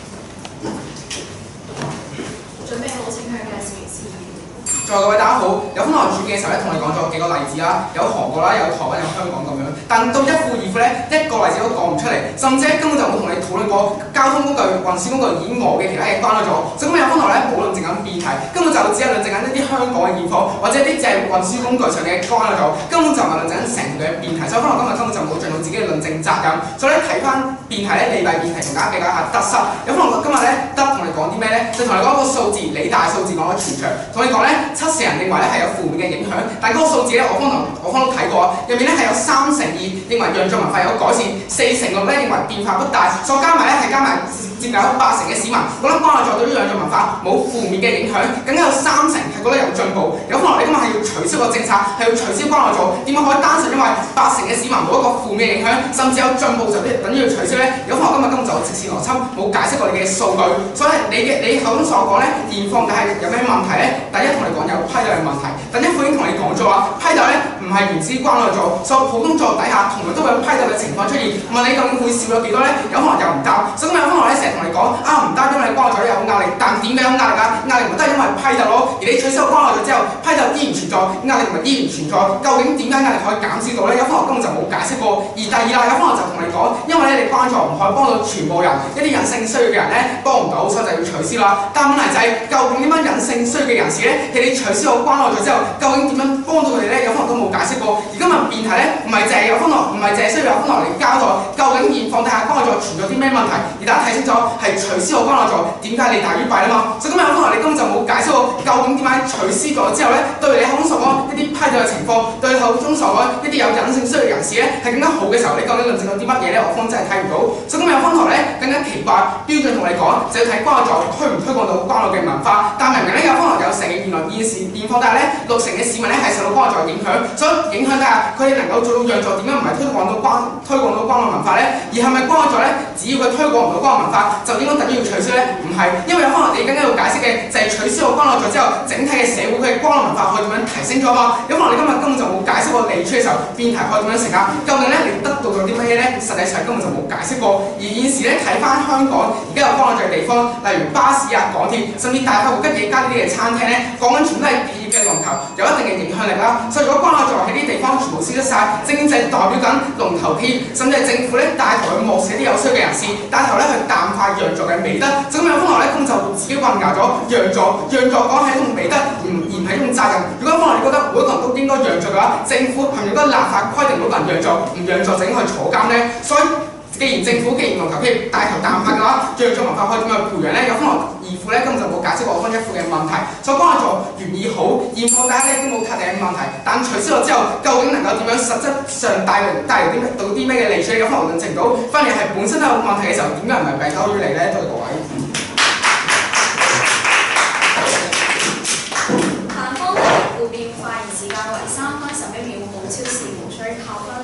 準備好請向嘅示意。 在各位大家好，有班同學主嘅時候咧，同你講咗幾個例子啦，有韓國啦，有台灣，有香港咁樣。但到一副二副咧，一個例子都講唔出嚟，甚至根本就冇同你討論過交通工具、運輸工具以外嘅其他嘢關咗咗。所以咁有班同學咧冇論證緊辯題，根本就只係論證緊一啲香港嘅現況，或者一啲即係運輸工具上嘅關咗咗，根本就唔係論證緊成個嘅辯題。所以班同學今日根本就冇盡到自己嘅論證責任。所以咧睇翻辯題咧，利弊辯題同大家比較下得失。有班同學今日咧得同你講啲咩咧？就同你講一個數字，理大數字講咗全場，同你講咧70%人認為咧係有負面嘅影響，但嗰個數字咧我方都睇過，入面咧係有32%認為讓座文化有改善，46%咧認為變化不大，再加埋咧係加埋接近有80%嘅市民覺得關愛座對於讓座文化冇負面嘅影響，更加有30%係覺得有進步。有可能你今日係要取消個政策，係要取消關愛座，點解可以單純因為80%嘅市民冇一個負面嘅影響，甚至有進步就等於要取消咧？有可能今日根本就直線邏輯，冇解釋過你嘅數據，所以你口中所講咧現況就係有咩問題咧？第一同你講有批鬥嘅問題，第一副已經同你講咗話批鬥咧唔係源自於關愛座，所以普通座底下同樣都會有批鬥嘅情況出現。問你究竟會少咗幾多咧？有可能又唔答，所以有可能咧成日同你講唔單因為關愛座有壓力，但點解有壓力啊？壓力唔都係因為批鬥咯。而你取消關愛座之後，批鬥依然存在，壓力唔係依然存在。究竟點解壓力可以減少到咧？有可能根本就冇解釋過。而第二啦，有可能就同你講，因為咧你關愛座唔可以幫到全部人，一啲人性需要嘅人咧幫唔到，所以就要取消啦。但問題就係究竟點樣人性需要嘅人士咧，係你取消咗關愛座之後，究竟點樣幫到佢哋咧？有可能都冇解釋過。而今日辯題咧，唔係淨係有分落，唔係淨係需要有分落嚟交代，究竟現況底下關愛座存在啲咩問題？而大家睇清楚，係取消咗關愛座，點解利大於弊啊嘛？所以今日有分落你根本就冇解釋過，究竟點解取消咗之後咧，對你口中所講一啲批鬥嘅情況，對你口中所講一啲有隱性需要嘅人士咧，係更加好嘅時候，你究竟論證到啲乜嘢咧？我方真係睇唔到。所以今日有分落咧更加奇怪，標準同你講就要睇關愛座推唔推廣到關愛嘅文化，但明明咧有分落有成嘅原來現時現況底下咧，60%嘅市民咧係受到關愛座影響，所以影響底下佢哋能夠做到讓座，點解唔係推廣到關愛文化咧？而係咪關愛座咧？只要佢推廣唔到關愛文化，就應該等於要取消咧？唔係，因為有可能你更加要解釋嘅就係取消咗關愛座之後，整體嘅社會佢嘅關愛文化可以點樣提升咗嘛？有可能你今日根本就冇解釋過利處嘅時候，辯題可以點樣成啊？究竟咧你得到咗啲乜嘢咧？實際上根本就冇解釋過。而現時咧睇翻香港而家有關愛座嘅地方，例如巴士啊、港鐵，甚至大快活、吉野家呢啲嘅餐廳咧，講緊全都係企業嘅龍頭，有一定嘅影響力啦。所以如果關愛座喺啲地方全部消失晒，正正代表緊龍頭企業，甚至係政府咧帶頭去漠視一啲有需要嘅人士，帶頭咧去淡化讓座嘅美德。咁有方學咧，咁就自己混淆咗讓座講係一種美德，而唔係一種責任。如果方學你覺得每一個人都應該讓座嘅話，政府係咪應該立法規定每個人讓座，唔讓座就應該去坐監咧？所以既然龍頭企業帶頭淡化嘅話，讓座文化可以點樣培養咧？有方學二副咧根本就冇解釋過我分一副嘅問題，所以關愛座原意好，現況大家咧都冇太大嘅問題，但取消咗之後，究竟能夠點樣實質上帶嚟啲咩嘅利處？有方學論證到，反而係本身都有問題嘅時候，點解唔係弊多於利咧？多謝各位。 限方負面發言時間為3分 31秒，冇超時，無需扣分。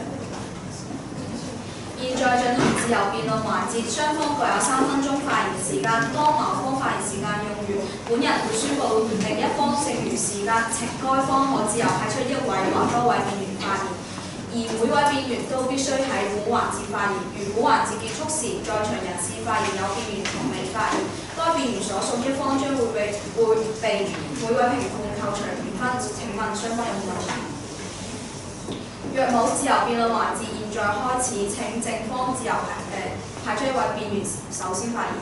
現在進行自由辯論環節，雙方各有3分鐘發言時間。當某方發言時間用完，本人會宣佈另一方剩餘時間，請該方可自由派出1位或多位辯員發言，而每位辯員都必須喺本環節發言。如本環節結束時，在場人士發言有辯員同未發言，該辯員所屬一方將會被每位評判扣除2分。請問雙方有冇問題？若冇自由辯論環節，現在開始。請正方自由派出1位辯員首先發言。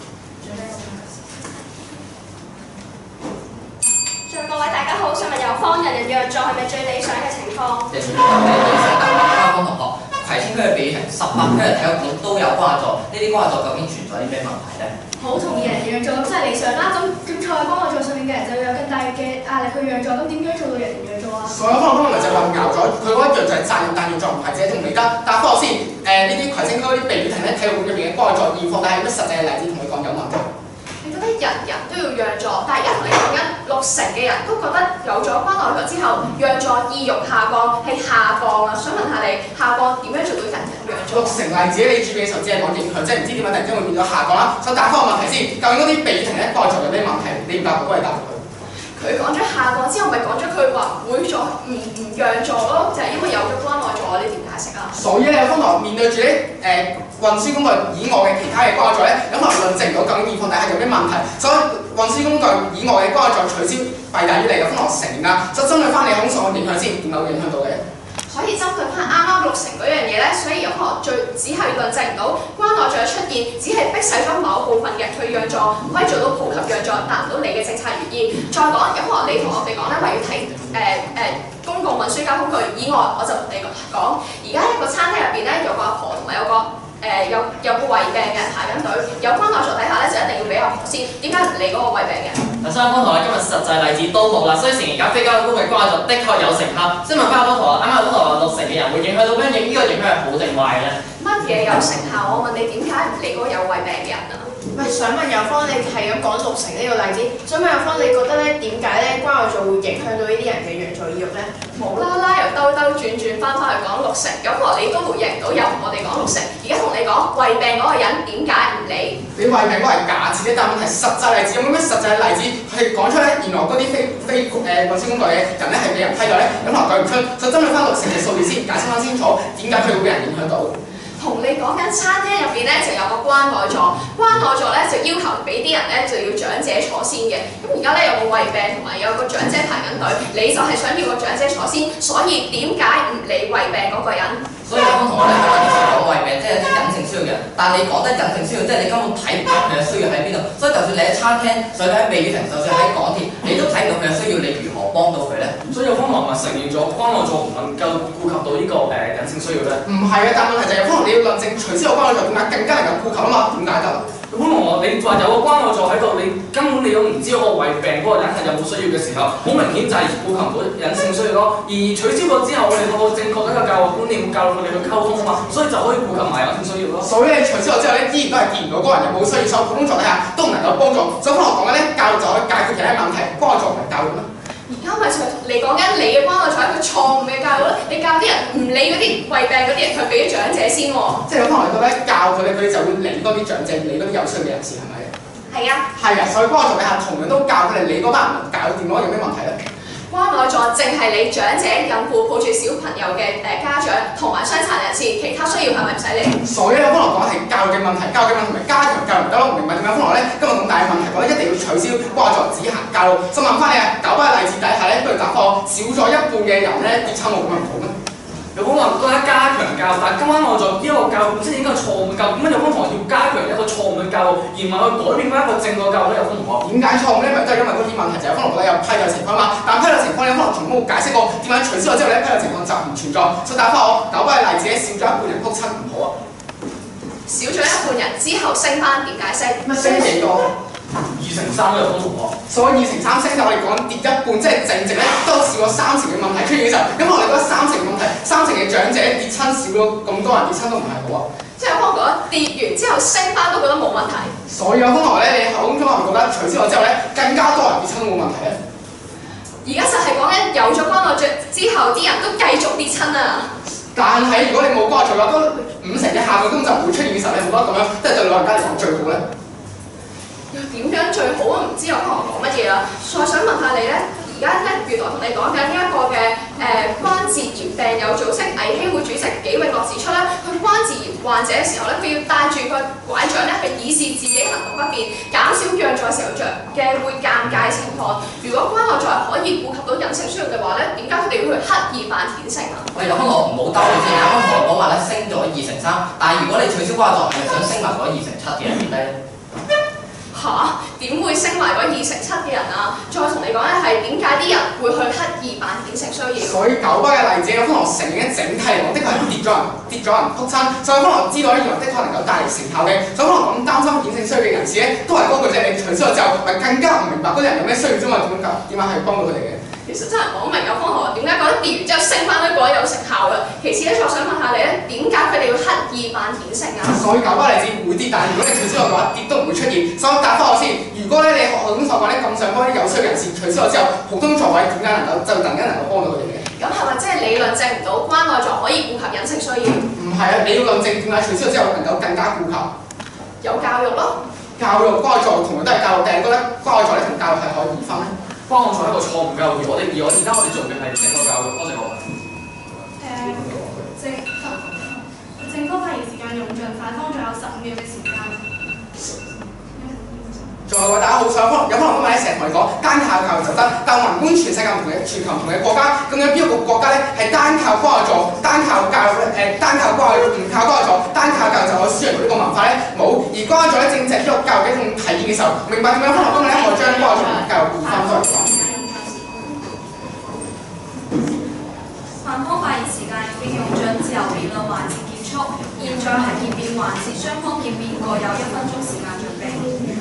各位大家好，想問有方人人讓座係咪最理想嘅情況？ 謝謝各位同學，葵青區嘅比例18區嘅體育館都有關座，呢啲關座究竟存在啲咩問題呢？ 好同意人讓座咁真係理想啦，咁坐喺關愛座上面嘅人就會有更大嘅壓力去讓座，咁點樣做到人人讓座啊？ 所有方就混淆咗，佢嗰一樣就係責任，但讓座唔係自己同理得。但係科學先，呢啲葵青區嗰啲被表停咧，體育館入邊嘅關愛座現況，但係有乜實際嘅例子同佢講有問題？ 你覺得人人都要讓座，但係而家同你講緊60%嘅人都覺得有咗關愛座之後，讓座意欲下降係下降啦。想問下你，下降點樣做到人人讓座 ？60%例子你主嘅時候只係講影響，即係唔知點解突然間會變咗下降啦。所以大方個問題先，究竟嗰啲被停咧關愛座有咩問題？你唔答我，都係答佢。 佢講咗下降之後，咪講咗佢話會咗唔讓座咯，就係因為有咗關愛座，你點解釋啊？ 所以咧，有方同面對住咧運輸工具以外嘅其他嘅關愛座咧，有可能論證唔到究竟現況底下有咩問題，所以運輸工具以外嘅關愛座取消弊大於利嘅方同承認啦，就針對翻你空數嘅影響先，點解會影響到嘅？ 所以針對翻啱啱60%嗰樣嘢咧，所以有可能只係論證唔到關愛座嘅出現，只係逼使咗某部分人去讓座，唔可以做到普及讓座，達唔到你嘅政策原意。再講，有可能你同我哋講咧話要睇公共運輸交通工具以外，我就同你講，而家一個餐廳入邊咧有個阿婆同埋有個胃病嘅人排緊隊，有關愛座底下咧就一定要俾阿婆先，點解唔理嗰個胃病嘅？ 嗱，雙方同學今日實際例子都冇啦，所以成而家非交通工具關愛座的確有成效。先問翻阿方同學，啱啱阿方同學話60%嘅人會影響到咩影？呢個影響係好定壞咧？ 乜嘢有成效？我問你點解唔理嗰個有胃病嘅人啊？ 喂，想問有方，你係咁講60%呢個例子，想問有方，你覺得咧點解咧關愛座會影響到呢啲人嘅讓座意欲咧？ 無啦啦又兜轉翻去講60%，咁可能你都回應唔到，又同我哋講60%。而家同你講胃病嗰個人點解唔理？ 你胃病嗰係假設啫，但問題實際例子有冇咩實際例子係講出咧？原來嗰啲非運輸工具嘅人咧係俾人批咗咧，咁可能舉唔出，就針對翻60%嘅數據先解釋翻清楚，點解佢會俾人影響到？ 同你講緊餐廳入邊咧就有個關愛座，關愛座咧就要求俾啲人咧就要長者坐先嘅。咁而家咧有個胃病同埋有個長者排緊隊，你就係想要個長者坐先，所以點解唔理胃病嗰個人？ 所以方同學咧喺電視講胃病，即係啲隱性需要嘅人，但你講得隱性需要，即係你根本睇唔到佢嘅需要喺邊度。所以就算你喺餐廳，就算喺美庭，就算喺港鐵，你都睇唔到佢嘅需要，你如何幫到佢咧？ 所以有方同學咪承認咗關愛座唔能夠顧及到呢個隱性需要咧？ 唔係嘅，但問題就係有方同你要論證，除咗有關愛座點解更加能夠顧及啊嘛？點解㗎？ 咁同學，你話有個關愛座喺度，你根本你都唔知嗰個胃病嗰個人係有冇需要嘅時候，好明顯就係顧及唔到隱性需要咯。而取消咗之後，我哋透過正確嘅一個教育觀念，教育佢哋去溝通啊嘛，所以就可以顧及埋隱性需要咯。 所以你除消咗之後咧，依然都係見唔到嗰個人有冇需要，所以普通座底下都唔能夠幫助。所以方同學講緊咧，教育就可以解決其他問題，關愛座唔係教育咩？ 而家咪就你講緊你嘅關愛座係一個錯誤嘅教育咯，你教啲人唔理嗰啲胃病嗰啲人，佢俾咗長者先喎。 即係有方同學覺得教佢哋，佢哋就會理多啲長者，理多啲有需要嘅人士，係咪？ 係啊。係啊，所以關愛座底下同樣都教佢哋理嗰班人搞掂咯，有咩問題咧？ 關愛座淨係你長者、孕婦、抱住小朋友嘅家長同埋傷殘人士，其他需要係咪唔使理？ 所以有方同學講係教育嘅問題，教育嘅問題咪加強教育唔得咯？唔明白點解方同學咧今日咁大嘅問題，覺得一定要取消關愛座只行教育？就問翻你啊，搞翻嘅例子底下咧，不如答課少咗一半嘅人咧跌親我咁咪唔好咩？ 有方話覺得加強教育，但係關愛座呢個教育本身應該係錯誤嘅教育，點解有方同學要加強一個錯誤嘅教育，而唔係去改變翻一個正確教育咧？有方同學點解錯誤咧？咪都係因為嗰啲問題就係方同學覺得有批嘅情況嘛。但批嘅情況咧，方同學從冇解釋過點解取消咗之後咧，批嘅情況就唔存在。所以答翻我搞翻嘅例子咧，少咗一半人撲親唔好啊！ 少咗一半人之後升翻點解釋？ 乜升幾多 ？2乘3都有方同學。 所以2乘3升就我哋講跌一半，即係正值咧都少咗30%嘅問題出現嘅時候，咁我哋覺得30%問題，30%嘅長者跌親少咗咁多人跌親都唔係好啊。 即係有方覺得跌完之後升翻都覺得冇問題。 所以有方同學咧，你口中可能覺得取消咗之後咧，更加多人跌親都冇問題咧。 而家就係講緊有咗關愛座之後，啲人都繼續跌親啊！ 但係如果你冇關愛座嘅，都50%以下嘅根本就唔會出現嘅時候，你覺得咁樣即係對老人家嚟講最好咧？ 又點樣最好啊？唔知我同學講乜嘢啦。再想問下你咧，而家咧原來同你講緊呢一個嘅關節炎病友組織藝希會主席紀永樂指出咧，佢關節炎患者嘅時候咧，佢要帶住個拐杖咧，去以示自己行動不便，減少讓座時候嘅會尷尬情況。如果關愛座係可以顧及到隱性需要嘅話咧，點解佢哋要去刻意扮顯性啊？ 喂，有幫我唔好兜你先，啱啱同我講話咧升咗2成3，但係如果你取消關愛座，係咪想升埋嗰2成7嘅人咧？ 嚇，點會升埋嗰2成7嘅人啊？再同你講咧，係點解啲人會去刻意扮顯性需要？ 所以九巴嘅例子，有可能承認整體嚟講，的確係跌咗人撲親，所以可能知道呢樣的確能夠帶嚟成效嘅，所以可能咁擔心顯性需要嘅人士咧，都係嗰句啫，你取消咗之後，咪更加唔明白嗰啲人有咩需要啫嘛？點解係幫到佢哋嘅？ 其實真係唔好明有方學點解覺得跌完之後升翻都覺得有成效嘅。其次咧，再想問下你咧，點解佢哋要刻意扮顯性啊？ 所以九巴例子會跌，但係如果你取消咗嘅話，跌都唔會出現。所以答翻我先，如果咧你學校咁所講咧，咁想幫啲有需要人士取消咗之後，普通座位點解能夠突然間能夠幫到佢哋嘅？ 咁係咪即係理論證唔到關愛座可以顧及隱性需要？ 唔係啊，你要論證點解取消咗之後能夠更加顧及？ 有教育咯。 教育關愛座同樣都係教育，定係覺得關愛座咧同教育係可以二分咧？ 關愛座係一個錯誤教育，而家我哋做嘅係正確教育。多謝我。 正方發言時間用盡，反方仲有15秒嘅時間。 仲有大家好，有可能今日咧成日同你講單靠教育就得，但宏觀全世界唔同嘅全球唔同嘅國家，咁有邊一個國家咧係單靠關愛座、單靠教育單靠關愛唔靠關愛座、單靠教育就可以宣揚到呢個文化咧？冇，而關愛座咧正正係呢個教育嘅一種體驗嘅時候，明白點樣？可能今日咧我將關愛座同教育二分開嚟講。 泛方發言時間已經用盡，自由辯論環節結束。現在係結辯環節，雙方結辯各有1分鐘時間準備。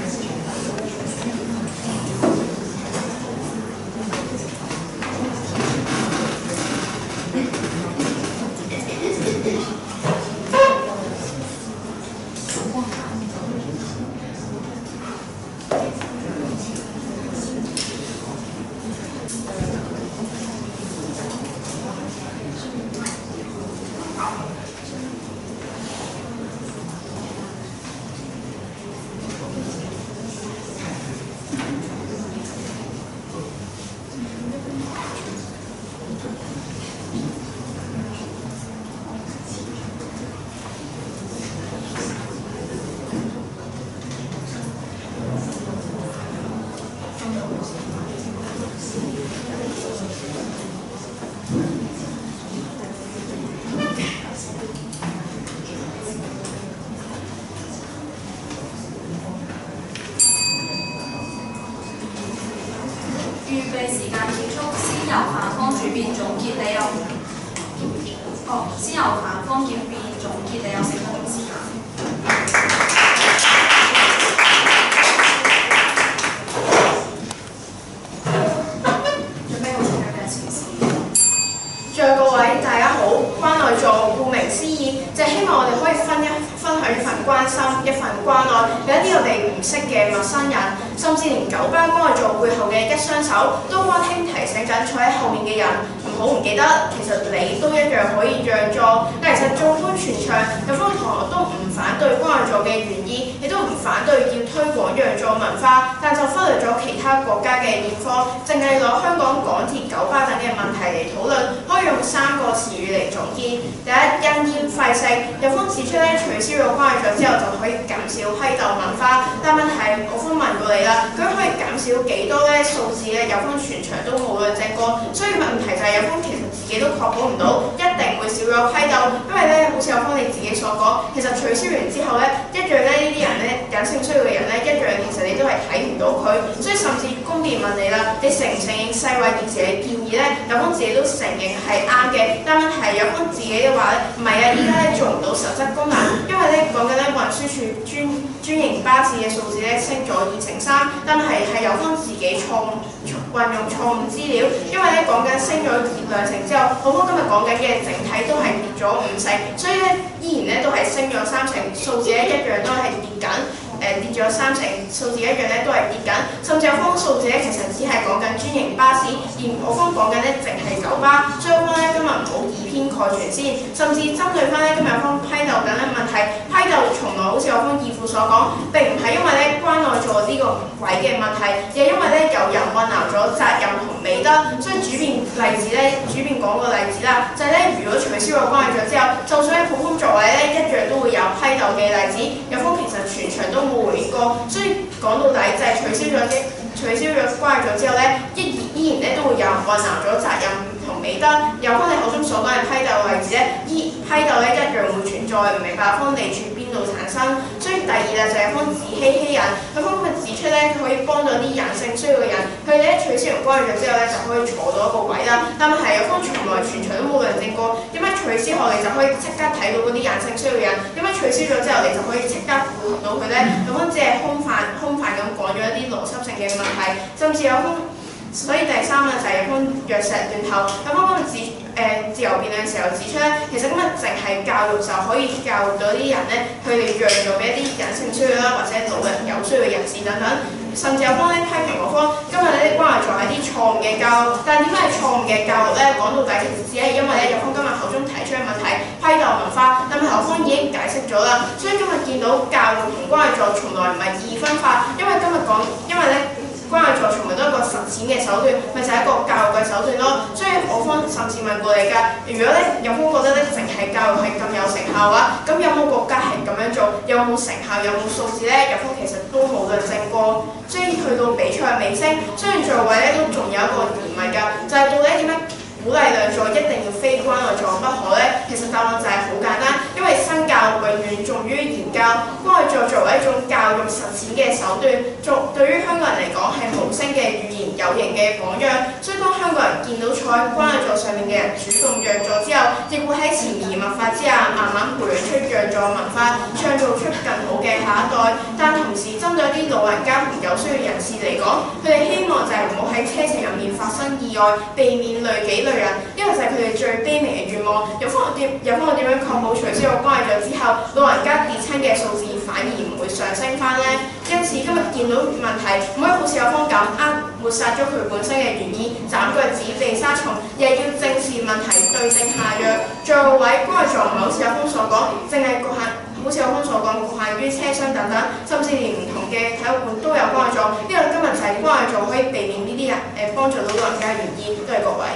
預備時間結束，先由反方主辯總結理由。先由反方結辯總結理由4分鐘時間。準備好請嘅時事。 在各位大家好，關愛座顧名思義，就係希望我哋可以分享一份關心、一份關愛，俾一啲我哋唔識嘅陌生人，甚至連九巴關愛座背後嘅一雙手，都溫馨提醒緊坐喺後面嘅人，唔記得，其實你都一樣可以讓座。但其實縱觀全場，有方同學都唔反對關愛座嘅原意，亦都唔反對要推廣讓座文化，但就忽略咗其他國家嘅現況，淨係攞香港、港鐵、九巴等嘅問題嚟討論，可以用3個詞語嚟總結。第一，因噎廢食。有方指出咧，取消咗關愛座之後就可以減少批鬥文化，但問題我方問過你啦，究竟可以減少幾多咧？數字咧，有方全場都冇論證過，所以問題就係有方其實自己都確保唔到一定會少咗批鬥，因為咧好似有方你自己所講，其實取消完之後咧，一樣咧呢啲人咧隱性需要嘅人咧一樣，其實你都係睇唔到佢，所以甚至公辯問你啦，你承唔承認世衛現時嘅建議咧？有方自己都承認係啱嘅，但問題有方自己嘅話咧，唔係啊，依家咧做唔到實質功能，因為咧講緊咧運輸署專營巴士嘅數字咧升咗2成3，但係有方自己運用錯誤資料，因為咧講緊升咗2成之後，好方今日講緊嘅整體都係跌咗5成，所以咧依然咧都係升咗3成，數字咧一樣都係跌緊。 跌咗30%，數字一樣咧都係跌緊，甚至有方數字咧其實只係講緊專營巴士，而我方講緊咧淨係九巴，所以我方咧今日唔好以偏概全先，甚至針對翻咧今日方批鬥緊嘅問題，批鬥從來好似我方義父所講，並唔係因為咧關愛座呢個位嘅問題，而係因為咧有人混淆咗責任同美德，所以主辯講個例子啦，就係咧如果取消咗關愛座之後，就算喺普通座位咧一樣都會有批鬥嘅例子，有方其實全場都冇回應過，所以講到底就係取消咗關愛座之後咧，依然咧都會有人混淆咗責任同美德，有方你口中所講嘅批鬥嘅例子咧，批鬥咧一樣會存在，唔明白方利處邊度產生。所以第二啦就係方自欺欺人，有方咪指出咧可以幫到啲人性需要嘅人，佢哋咧取消完關愛座之後咧就可以坐到一個位啦。但係有方從來全場都冇論證過，點解取消後你就可以即刻睇到嗰啲人性需要嘅人？點解取消咗之後你就可以即刻符合到佢咧？有方只係空泛咁講咗一啲邏輯性嘅問題，甚至有方。所以第三啦就係有方藥石斷頭，有方自由辯論嘅時候指出咧，其實今日淨係教育就可以教育到啲人咧，佢哋讓座俾一啲隱性需要啦，或者老人有需要嘅人士等等。甚至有方咧批評我方今日呢啲關愛座係啲錯誤嘅教育，但點解係錯誤嘅教育咧？講到底其實只係因為咧有方今日口中提出嘅問題批鬥文化，但係有方已經解釋咗啦。所以今日見到教育同關愛座從來唔係二分法，因為咧。關愛座從來都係一個實踐嘅手段，咪就係一個教育嘅手段咯。所以我方甚至問過你㗎，如果咧有方覺得咧淨係教育係咁有成效嘅話，咁有冇國家係咁樣做？有冇成效？有冇數字咧？有方其實都冇論證過。所以去到比賽尾聲，雖然座位咧都仲有一個疑問㗎，就係到底點解鼓勵兩座一定要非關愛座不可咧？其實答案就係好簡單，因為身教永遠重於言教。關愛座作為一種教育實踐嘅手段，對於香港人嚟講係無聲嘅語言、有形嘅榜樣。所以當香港人見到坐喺關愛座上面嘅人主動讓座之後，亦會喺潛移默化之下慢慢培養出讓座文化，創造出更好嘅下一代。但同時針對啲老人家同有需要人士嚟講，佢哋希望就係唔好喺車程入面發生意外，避免累己累人，呢個就係佢哋最卑微嘅願望。有方我點樣確保除消咗關愛座之後，老人家跌親嘅數字反而唔會上升翻呢？因此今日見到問題，唔可以好似有方咁抹殺咗佢本身嘅原意，斬腳趾避沙蟲，而係要正視問題，對症下藥。座位關愛座唔係好似有方所講，淨係局限，好似有方所講局限於車廂等等，甚至連唔同嘅體育館都有關愛座。呢個今日就係關愛座可以避免呢啲人幫助到老人家嘅原意，多謝各位。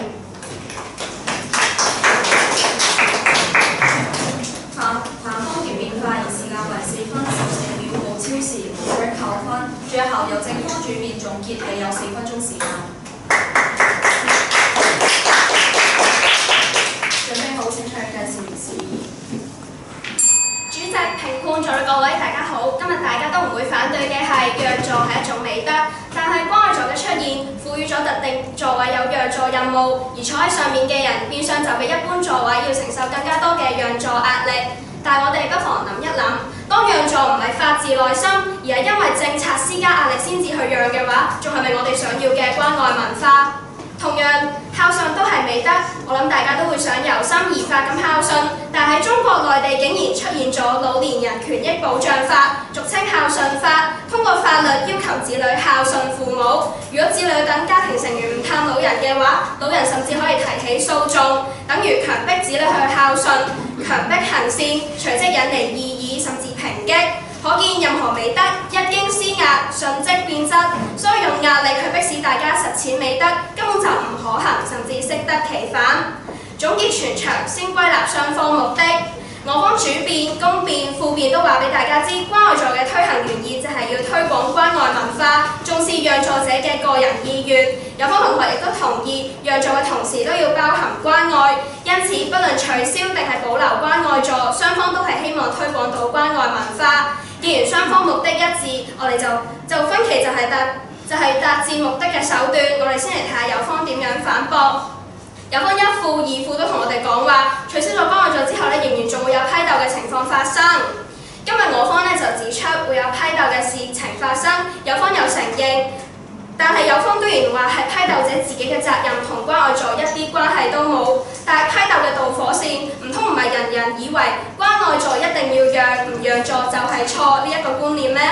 反方條辯發言時間為4分14秒，無超時，無需扣分。最後由正方主辯總結，你有4分鐘時間。準備好請出嘅是司儀。 主席、評判在座各位大家好，今日大家都唔會反對嘅係讓座係一種美德，但係關愛座嘅出現，賦予咗特定座位有讓座任務，而坐喺上面嘅人變相就比一般座位要承受更加多嘅讓座壓力。但係我哋不妨諗一諗，當讓座唔係發自內心，而係因為政策施加壓力先至去讓嘅話，仲係咪我哋想要嘅關愛文化？同樣，孝順都係美德，我諗大家都會想由心而發咁孝順，但喺中國內地竟然出現咗老年人權益保障法，俗稱孝順法，通過法律要求子女孝順父母。如果子女等家庭成員唔探老人嘅話，老人甚至可以提起訴訟，等於強迫子女去孝順，強迫行善，隨即引嚟異議甚至抨擊。可見任何美德一經施壓，瞬即變質，所以用壓力去迫使大家實踐美德，根本就唔可行，甚至適得其反。總結全場，先歸納雙方目的。我方主辯、公辯、副辯都話俾大家知，關愛座嘅推行原意就係要推廣關愛文化，重視讓座者嘅個人意願。有方同學亦都同意，讓座嘅同時都要包含關愛，因此不論取消定係保留關愛座，雙方都係希望推廣到關愛文化。既然雙方目的一致，我哋就分歧就係達至目的嘅手段。我哋先嚟睇下有方點樣反駁。有方一副、二副都同我哋講話，取消咗關愛座之後咧，仍然仲會有批鬥嘅情況發生。今日我方咧就指出會有批鬥嘅事情發生，有方有承認，但係有方居然話係批鬥者自己嘅責任，同關愛座一啲關係都冇。但係批鬥嘅導火線，唔通唔係人人以為關愛座一定要讓，唔讓座就係錯呢一個觀念咩？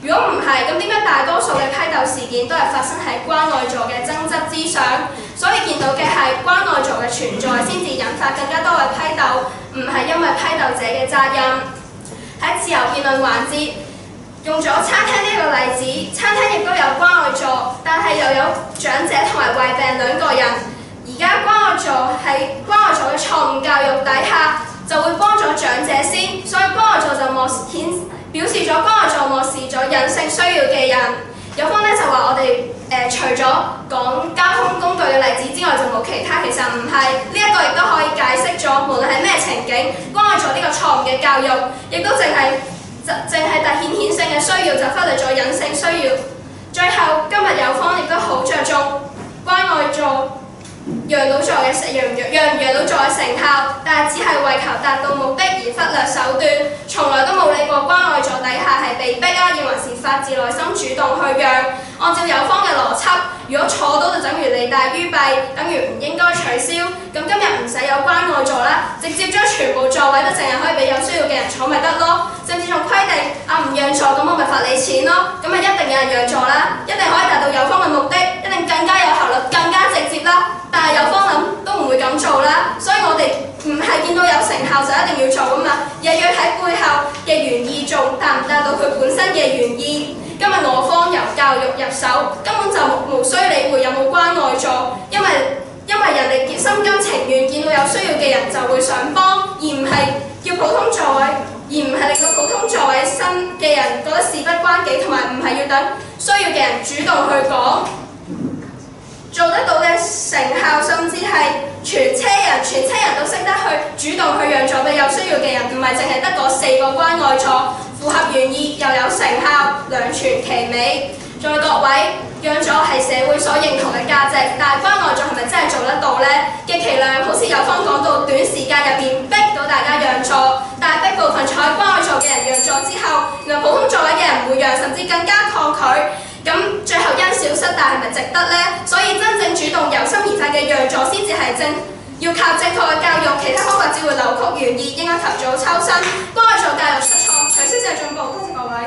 如果唔係，咁點解大多數嘅批鬥事件都係發生喺關愛座嘅爭執之上？所以見到嘅係關愛座嘅存在先至引發更加多嘅批鬥，唔係因為批鬥者嘅責任。喺自由辯論環節，用咗餐廳呢個例子，餐廳亦都有關愛座，但係又有長者同埋胃病兩個人。而家關愛座喺關愛座嘅錯誤教育底下，就會幫咗長者先，所以關愛座就表示咗關愛座漠視咗隱性需要嘅人。有方就話我哋除咗講交通工具嘅例子之外，就冇其他。其實唔係，呢一個亦都可以解釋咗，無論係咩情景，關愛座呢個錯誤嘅教育，亦都淨係凸顯顯性嘅需要，就忽略咗隱性需要。最後今日有方亦都好着重關愛座養老座嘅成效，但係只係為求達到目的而忽略手段，從來都冇理過關愛座底下係被逼啊，抑或是發自內心主動去讓。按照有方嘅邏輯，如果坐到就等於利大於弊，等於唔應該取消。咁今日唔使有關愛座啦，直接將全部座位都淨係可以俾有需要嘅人坐咪得咯。甚至仲規定唔讓座，咁我咪罰你錢咯。咁咪一定有人讓座啦，一定可以達到有方嘅目的，一定更加有效率，更加直接啦。但係有方諗都唔會咁做啦，所以我哋唔係見到有成效就一定要做啊嘛，而係要睇背後嘅原意做達唔達到佢本身嘅原意。今日我方由教育入手，根本就無需理會有冇關愛座，因為人哋心甘情願見到有需要嘅人就會想幫，而唔係叫普通座位，而唔係令到普通座位新嘅人覺得事不關己，同埋唔係要等需要嘅人主動去講。做得到嘅成效，甚至係全車人都識得去主動去讓座俾有需要嘅人，唔係淨係得嗰4個關愛座，符合原意又有成效，兩全其美。在各位，讓座係社會所認同嘅價值，但係關愛座係咪真係做得到呢？極其量好似有方講到，短時間入邊逼到大家讓座，但係逼部分坐喺關愛座嘅人讓座之後，原來普通座位嘅人唔會讓，甚至更加抗拒。咁最後因小失大係咪值得呢？所以真正主動由心而發嘅讓座先至係要靠正確嘅教育，其他方法只會扭曲原意，應該及早抽身。關愛座教育出錯，取消就係進步。多謝各位。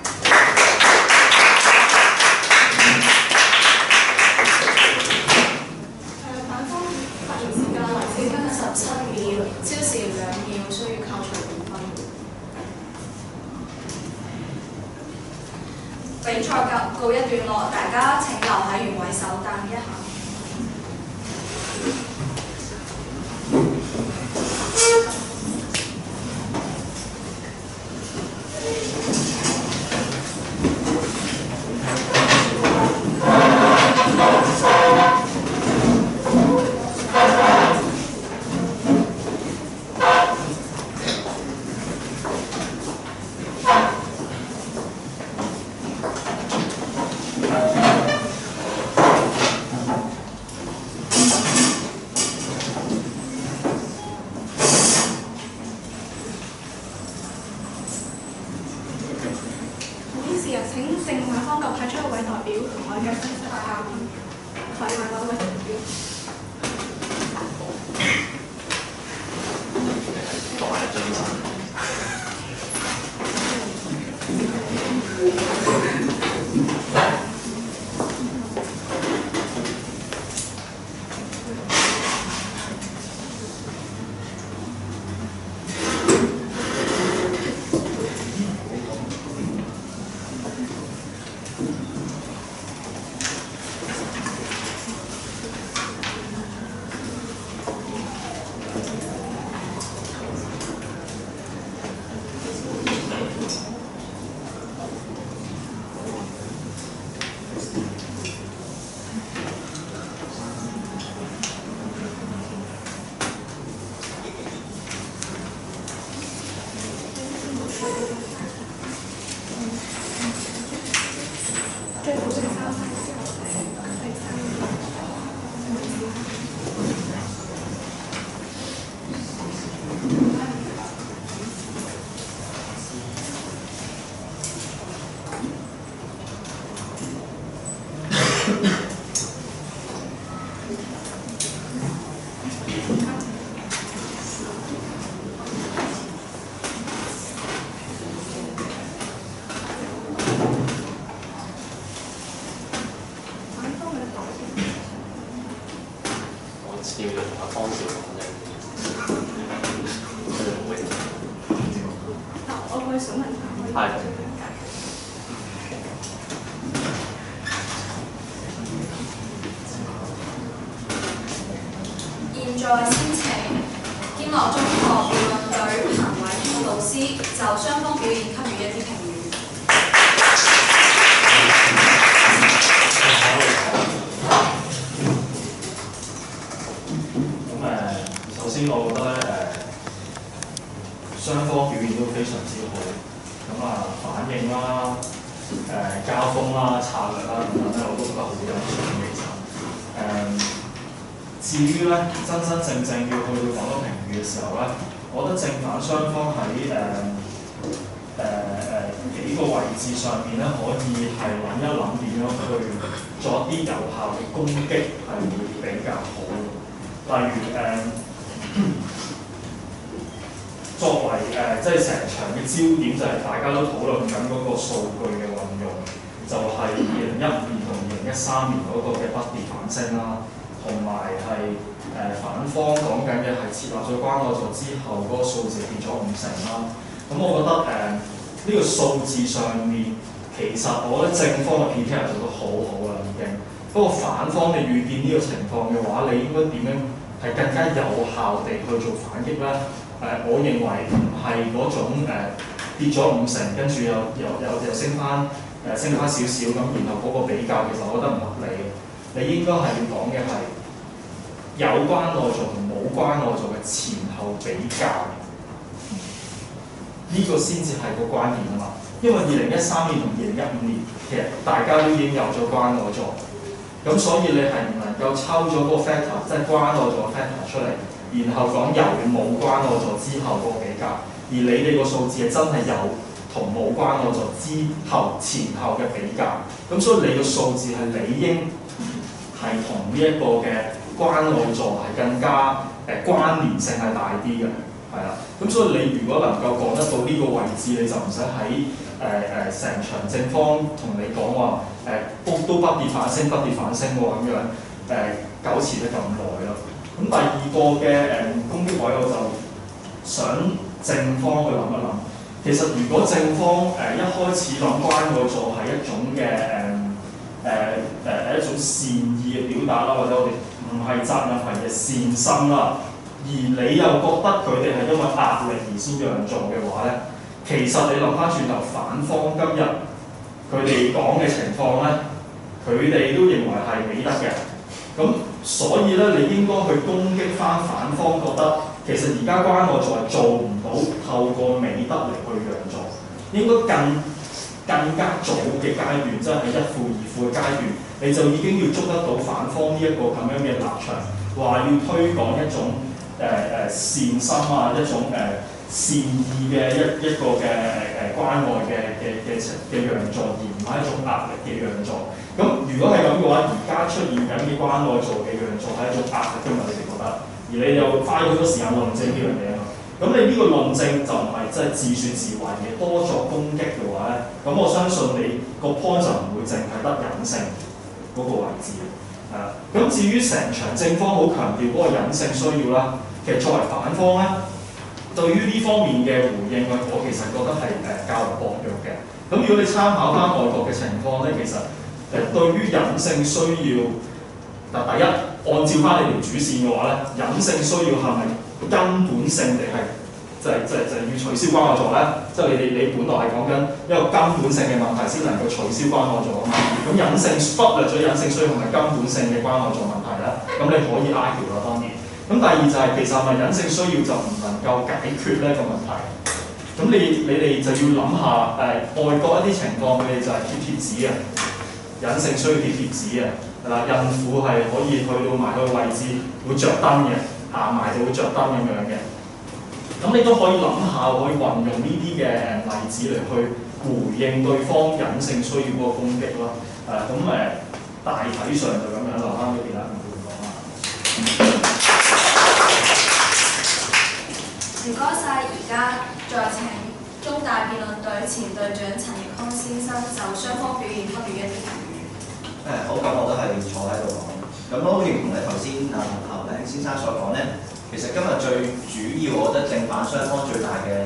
反方發言時間為4分17秒，超時2秒，需要扣除5分。比賽告一段落，大家請留喺原位稍等一下。 係。 現在先請堅樂中學辯論隊彭偉軒老師就雙方表現給予一啲評語。 首先我覺得雙方表現都非常之好，反應啦、交鋒啦、策略啦等等咧，我都覺得好有趣其實。至於咧真正要去到講到評語嘅時候咧，我覺得正反雙方喺幾個位置上面咧，可以係諗一諗點樣去做一啲有效嘅攻擊係會比較好。例如作為即係成場嘅焦點就係大家都討論緊嗰個數據嘅運用，就係2015年同2013年嗰個嘅不跌反升啦。同埋係反方講緊嘅係設立咗關愛座之後嗰個數字跌咗50%啦。咁我覺得呢個數字上面其實我覺得正方嘅 prepare 做得好好啦已經。不過反方你預見呢個情況嘅話，你應該點樣係更加有效地去做反擊咧？我認為唔係嗰種跌咗50%，跟住又升翻少少咁，然後嗰個比較其實我覺得唔合理。你應該係要講嘅係有關愛座同冇關愛座嘅前後比較，呢個先至係個關鍵啊嘛。因為2013年同2015年其實大家都已經有咗關愛座，咁所以你係唔能夠抽咗嗰個 factor， 即係關愛座 factor 出嚟，然後講有冇關愛座之後嗰個比較，而你哋個數字係真係有同冇關愛座之後前後嘅比較，咁所以你個數字係理應係同呢一個嘅關愛座係更加關聯性係大啲嘅，係啦。咁所以你如果能夠講得到呢個位置，你就唔使喺成場正方同你講話都不跌反升喎咁樣糾纏得咁耐咯。咁第二個嘅攻擊位我就想正方去諗一諗。其實如果正方一開始諗關愛座係一種嘅一種善意嘅表達啦，或者我哋唔係責任係嘅善心啦，而你又覺得佢哋係因為壓力而先讓座嘅話咧，其實你諗翻轉頭，反方今日佢哋講嘅情況咧，佢哋都認為係美德嘅，咁所以咧你應該去攻擊翻反方，覺得其實而家關愛座係做唔到透過美德嚟去讓座，應該更加早嘅階段，即係喺1副2副嘅階段，你就已經要捉得到反方呢一個咁樣嘅立場，話要推廣一種善心啊，一種善意嘅一個嘅關愛嘅讓座，而唔係一種壓力嘅讓座。咁如果係咁嘅話，而家出現緊嘅關愛座嘅讓座係一種壓力㗎嘛？你哋覺得？而你又花咗好多時間論證呢樣嘢啊嘛？咁你呢個論證就唔係即係自説自話嘅，多作攻擊嘅話咧，咁我相信你個 point 就唔會淨係得隱性嗰個位置係啦。咁至於成場正方好強調嗰個隱性需要啦，其實作為反方咧，對於呢方面嘅回應我其實覺得係較為薄弱嘅。咁如果你參考翻外國嘅情況咧，其實對於隱性需要，第一按照翻你條主線嘅話咧，隱性需要係咪根本性地係就要取消關愛座咧？即係你本來係講緊一個根本性嘅問題先能夠取消關愛座啊嘛。咁隱性忽略咗隱性需要係咪根本性嘅關愛座問題咧？咁你可以 argue 啦，當然。咁第二就係其實係咪隱性需要就唔能夠解決呢個問題？咁你哋就要諗下外國一啲情況，佢哋就係貼貼紙啊，隱性需要貼貼紙啊，係啦，孕婦係可以去到埋個位置會着燈嘅，行埋就會着燈咁樣嘅。咁你都可以諗下，可以運用呢啲嘅例子嚟去回應對方隱性需要嗰個攻擊咯。大體上就咁樣，留翻俾其他同學講啦。 唔該晒，而家再請中大辯論隊前隊長陳奕康先生就雙方表現給予一啲評語。 好，咁我都係坐喺度講。咁我好認同你頭先何炳先生所講咧，其實今日最主要，我覺得正反雙方最大嘅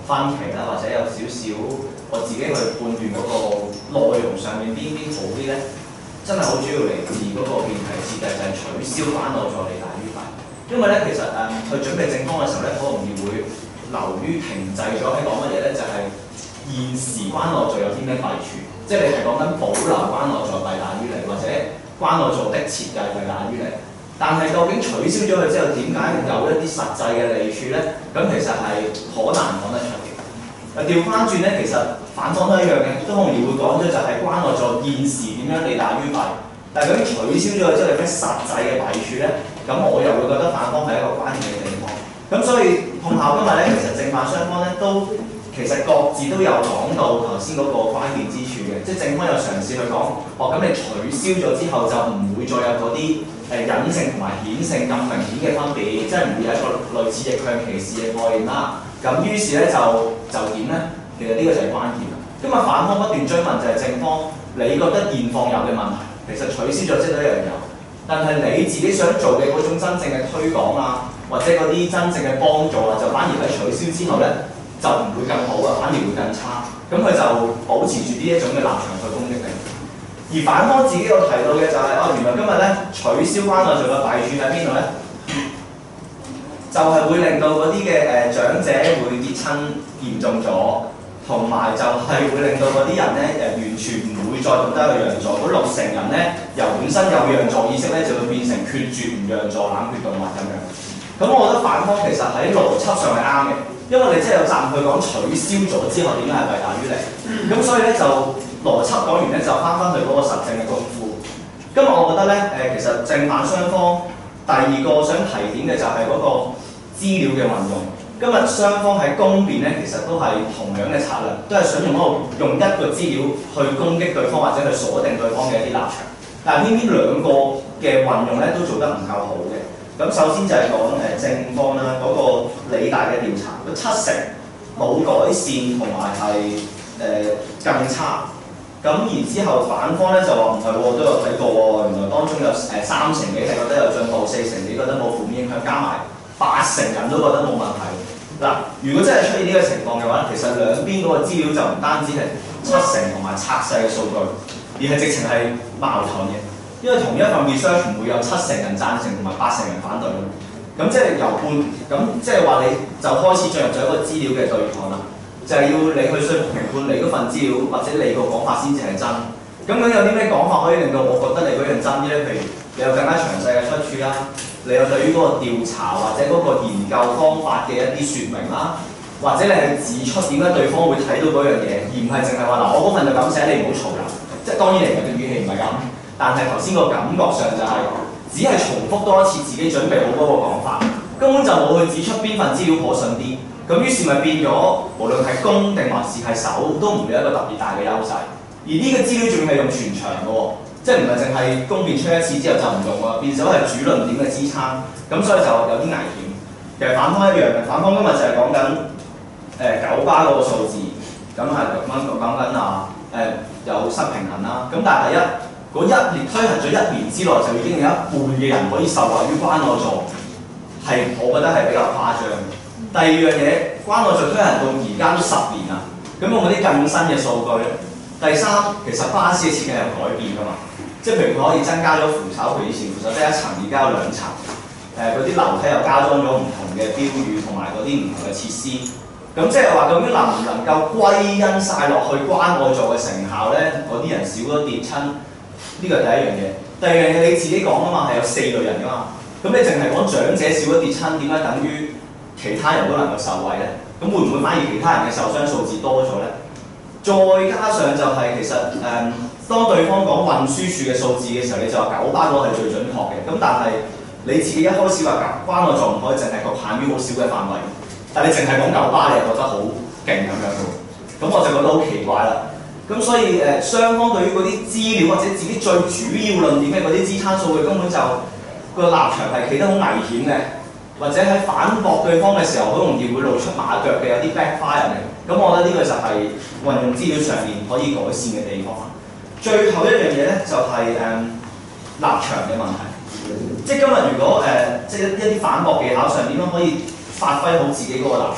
分歧啦，或者有少少我自己去判斷嗰個內容上面邊好啲咧，真係好主要嚟自嗰個辯題設計，就係取消關愛座利大於弊。因為咧其實去準備正方嘅時候咧，好容易會流於停滯咗喺講乜嘢咧，就係、現時關愛座有啲咩弊處，即係你係講緊保留關愛座弊大於利，或者關愛座的設計弊大於利。但係究竟取消咗佢之後，點解有一啲實際嘅利處咧？咁其實係好難講得出嘅。調翻轉咧，其實反方都一樣嘅，都好容易會講咗就係關愛座現時點樣利大於弊。但係究竟取消咗佢之後有咩實際嘅弊處咧？咁我又會覺得反方係一個關鍵嘅地方。咁所以碰巧今日咧，其實正反雙方咧都其實各自都有講到頭先嗰個關鍵之處嘅，即係正方有嘗試去講，咁你取消咗之後就唔會再有嗰啲隱性同埋顯性咁明顯嘅分別，即係唔會有一個類似逆向歧視嘅概念啦。咁於是咧就點咧？其實呢個就係關鍵啦。今日反方不斷追問就係正方，你覺得現況有嘅問題，其實取消咗即係一樣有，但係你自己想做嘅嗰種真正嘅推廣啊，或者嗰啲真正嘅幫助啊，就反而喺取消之後咧，就唔會更好啊，反而會更差。咁佢就保持住呢一種嘅立場去攻擊你。而反方自己有提到嘅就係、原來今日咧取消關愛座嘅弊處喺邊度咧？就係會令到嗰啲嘅長者會跌親嚴重咗，同埋就係會令到嗰啲人咧完全唔會再懂得去讓座。嗰60成人咧由本身有讓座意識咧，就會變成決絕唔讓座、冷血動物咁樣。咁我覺得反方其實喺邏輯上係啱嘅，因為你真係有責任去講取消咗之後點解係弊大於利。咁所以咧就邏輯講完咧就翻去嗰個實證嘅功夫。今日我覺得咧其實正反雙方第二個想提點嘅就係嗰個資料嘅運用。今日雙方喺公辯咧，其實都係同樣嘅策略，都係想用一個資料去攻擊對方或者去鎖定對方嘅一啲立場。但係偏偏兩個嘅運用咧都做得唔夠好嘅。咁首先就係講正方啦，嗰個理大嘅調查，個70成冇改善同埋係更差。咁然之後反方咧就話唔係喎，都有睇過喎，原來當中有3成幾係覺得有進步，4成幾覺得冇負面影響，加埋8成人都覺得冇問題。嗱，如果真係出現呢個情況嘅話，其實兩邊嗰個資料就唔單止係7成同埋拆細嘅數據，而係直情係矛盾嘅。因為同一份 research 唔會有7成人贊成同埋8成人反對咯。咁即係由半，咁即係話你就開始進入咗一個資料嘅對抗啦。就係要你去說服評判你嗰份資料或者你個講法先至係真。咁有啲咩講法可以令到我覺得你嗰樣真啲咧？譬如你有更加詳細嘅出處啦，你有對於嗰個調查或者嗰個研究方法嘅一啲説明啦，或者你係指出點解對方會睇到嗰樣嘢，而唔係淨係話嗱我嗰份就咁寫，你唔好嘈啦。即係當然嚟嘅語氣唔係咁，但係頭先個感覺上就係、只係重複多一次自己準備好嗰個講法，根本就冇去指出邊份資料可信啲。咁於是咪變咗，無論係攻定還是係守，都唔會有一個特別大嘅優勢。而呢個資料仲係用全場嘅喎，即係唔係淨係公辯出一次之後就唔用喎，變咗係主論點嘅支撐。咁所以就有啲危險。其實反方一樣嘅，反方今日就係講緊九巴嗰個數字，咁係講緊有失平衡啦。咁但係第一嗰1年推行咗1年之內，就已經有一半嘅人可以受惠於關愛座，係我覺得係比較誇張。第二樣嘢，關愛座推行到而家都10年啦，咁有冇啲更新嘅數據咧？第三，其實巴士嘅設計有改變㗎嘛，即係譬如佢可以增加咗扶手，譬如以前扶手得1層，而家有2層，嗰啲樓梯又加裝咗唔同嘅標語同埋嗰啲唔同嘅設施，咁即係話究竟能唔能夠歸因晒落去關愛座嘅成效咧？嗰啲人少咗跌親，呢個係第一樣嘢。第二樣嘢你自己講啊嘛，係有4類人㗎嘛，咁你淨係講長者少咗跌親，點解等於其他人都能夠受惠咧？咁會唔會反而其他人嘅受傷數字多咗咧？再加上就係其實當對方講運輸署嘅數字嘅時候，你就話九巴嗰個係最準確嘅。咁但係你自己一開始話關愛座唔可以淨係局限於好少嘅範圍，但你淨係講九巴，你又覺得好勁咁樣嘅喎。咁我就覺得好奇怪啦。咁所以雙方對於嗰啲資料或者自己最主要論點嘅嗰啲支撐數據，根本就個立場係企得好危險嘅。或者喺反駁對方嘅時候，好容易會露出馬腳嘅，有啲 backfire 嚟。咁我覺得呢個就係運用資料上面可以改善嘅地方。最後一樣嘢咧，就係立場嘅問題。即係今日如果即係一啲反駁技巧上點樣可以發揮好自己嗰個立場？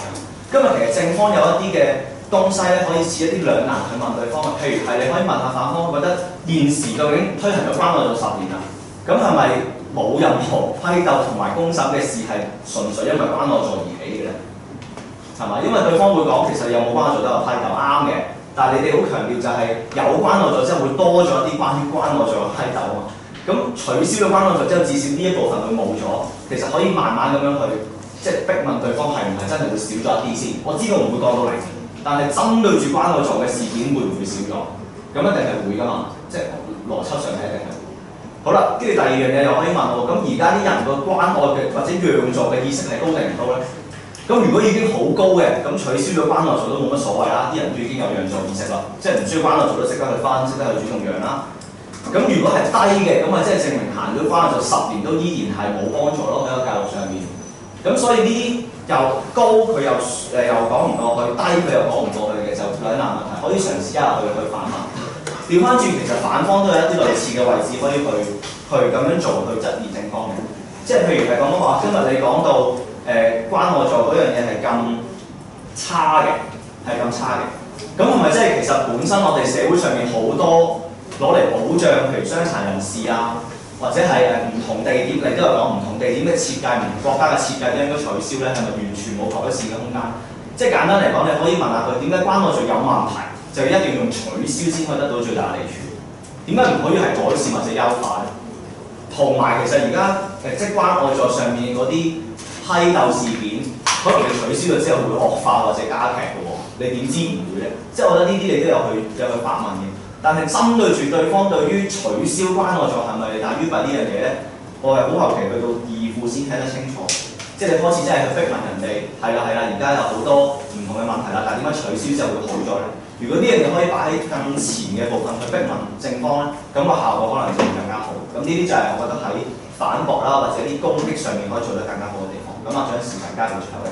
今日其實正方有一啲嘅東西咧，可以似一啲兩難去問對方嘅，譬如係你可以問下反方，覺得現時究竟推行咗關愛座10年啦，咁係咪冇任何批鬥同埋公審嘅事係純粹因為關愛座而起嘅咧？係嘛？因為對方會講其實有冇關愛座都有批鬥啱嘅，但係你哋好強調就係有關愛座之後會多咗一啲關於關愛座嘅批鬥啊嘛。咁取消咗關愛座之後，至少呢一部分佢冇咗，其實可以慢慢咁樣去即係逼問對方係唔係真係會少咗一啲先。我知道唔會講到零，但係針對住關愛座嘅事件會唔會少咗？咁一定係會㗎嘛，即係邏輯上係一定係會。好啦，跟住第二樣嘢又可以問我，咁而家啲人個關愛嘅或者讓座嘅意識係高定唔高咧？咁如果已經好高嘅，咁取消咗關愛座都冇乜所謂啦，啲人都已經有讓座意識啦，即係唔需要關愛座都識得去分，識得去主動讓啦。咁如果係低嘅，咁啊即係證明行咗關愛座10年都依然係冇幫助咯，喺個教育上面。咁所以呢啲又高佢又講唔過去，低佢又講唔過去嘅就兩難問題，可以嘗試一下去反問。調翻轉其實反方都有一啲類似嘅位置可以去咁樣做去質疑正方嘅，即係譬如係講話今日你講到關愛座嗰樣嘢係咁差嘅，咁係咪即係其實本身我哋社會上面好多攞嚟保障，譬如傷殘人士啊，或者係唔同地點，你都有講唔同地點嘅設計，唔同國家嘅設計都應該取消咧，係咪完全冇改善嘅空間？即係簡單嚟講，你可以問下佢點解關愛座有問題，就一定要用取消先可以得到最大利處？點解唔可以係改善或者優化咧？同埋其實而家即係關愛座上面嗰啲批鬥事件，可能你取消咗之後會惡化或者加劇嘅喎，你點知唔會咧？即係我覺得呢啲你都有去發問嘅。但係針對住對方對於取消關愛座係咪利大於弊呢樣嘢咧，我係好後期去到二副先聽得清楚。即係你開始真係去逼問人哋，係啦，而家有好多唔同嘅問題啦，但係點解取消之後會好咗咧？如果呢樣嘢可以擺喺更前嘅部分去逼問正方咧，咁個效果可能就會更加好。咁呢啲就係我覺得喺反駁啦或者啲攻擊上面可以做得更加好嘅地方。咁啊，將時間交到最後。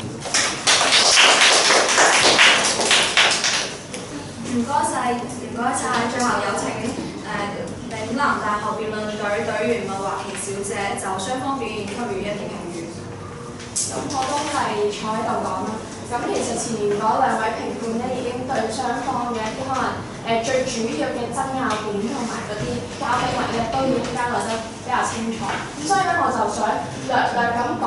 唔該晒，最後有請嶺南大學辯論隊隊員麥華琪小姐就雙方表現給予一啲評語。 咁我都係坐喺度講啦。咁其實前面嗰兩位評判咧已經對雙方嘅一啲可能最主要嘅爭拗點同埋嗰啲交兵位咧都已經交代得比較清楚。咁所以咧我就想略咁講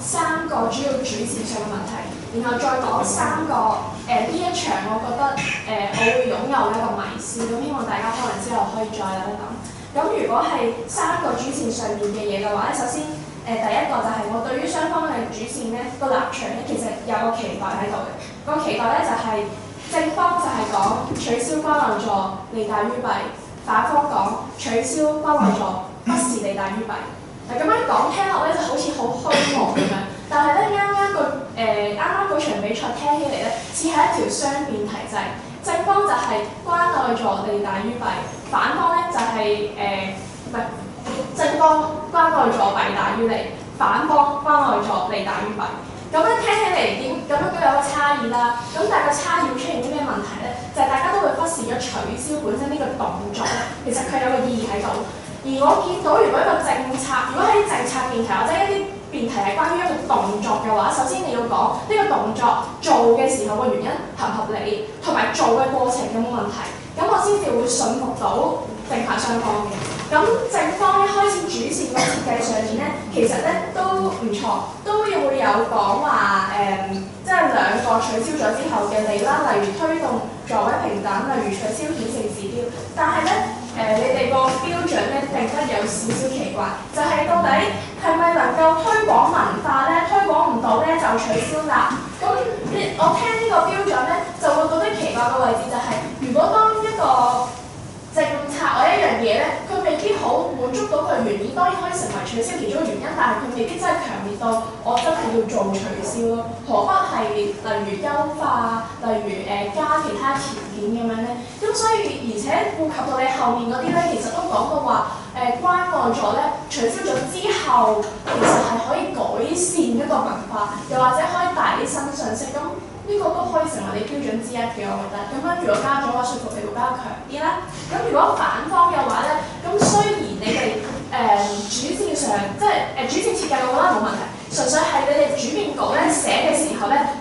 3個主要主線上嘅問題，然後再講3個呢一場我覺得我會擁有一個迷思，咁希望大家可能之後可以再諗一諗。咁如果係3個主線上面嘅嘢嘅話咧，首先第一個就係我對於雙方嘅主線咧個立場咧，其實有個期待喺度嘅。個期待咧就係正方就係講取消關愛座利大於弊，反方講取消關愛座不是利大於弊。咁樣講聽落咧就好似好虛無咁樣，但係咧啱啱嗰場比賽聽起嚟咧似係一條雙辯題制。正方就係關愛座利大於弊，反方咧就係正方關愛座弊大於利，反方關愛座利大於弊。咁樣聽起嚟咁樣都有個差異啦。咁但係個差異會出現啲咩問題咧？就係大家都會忽視咗取消本身呢個動作咧，其實佢有個意義喺度。而我見到如果一個政策，如果喺政策辯題或者一啲辯題係關於一個動作嘅話，首先你要講呢個動作做嘅時候個原因合唔合理，同埋做嘅過程有冇問題，咁我先至會信服到正反雙方嘅。咁正方一開始主線個設計上面咧，其實咧都唔錯，都會有講話即係兩個取消咗之後嘅利啦，例如推動座位平等，例如取消顯性指標。但係咧你哋個標準咧定得有少少奇怪，就係到底係咪能夠推廣文化咧？推廣唔到咧就取消啦。咁我聽呢個標準咧，就會覺得奇怪嘅位置就係，如果當一個政策或一樣嘢咧，佢未必好滿足到佢嘅原意，當然可以成為取消其中嘅原因，但係佢未必真係強烈到我真係要做取消咯。何不係例如優化，例如加其他條件咁樣咧？咁所以而且顧及到你後面嗰啲咧，其實都講到話關愛座咧取消咗之後，其實係可以改善一個文化，又或者可以帶啲新信息咁。呢個都可以成為你標準之一嘅，我覺得。咁樣如果加咗嘅話，說服力會比較強啲啦。咁如果反方嘅話咧，咁雖然你哋主線上即係主線設計，我覺得冇問題。純粹係你哋主辯稿咧寫嘅時候咧，就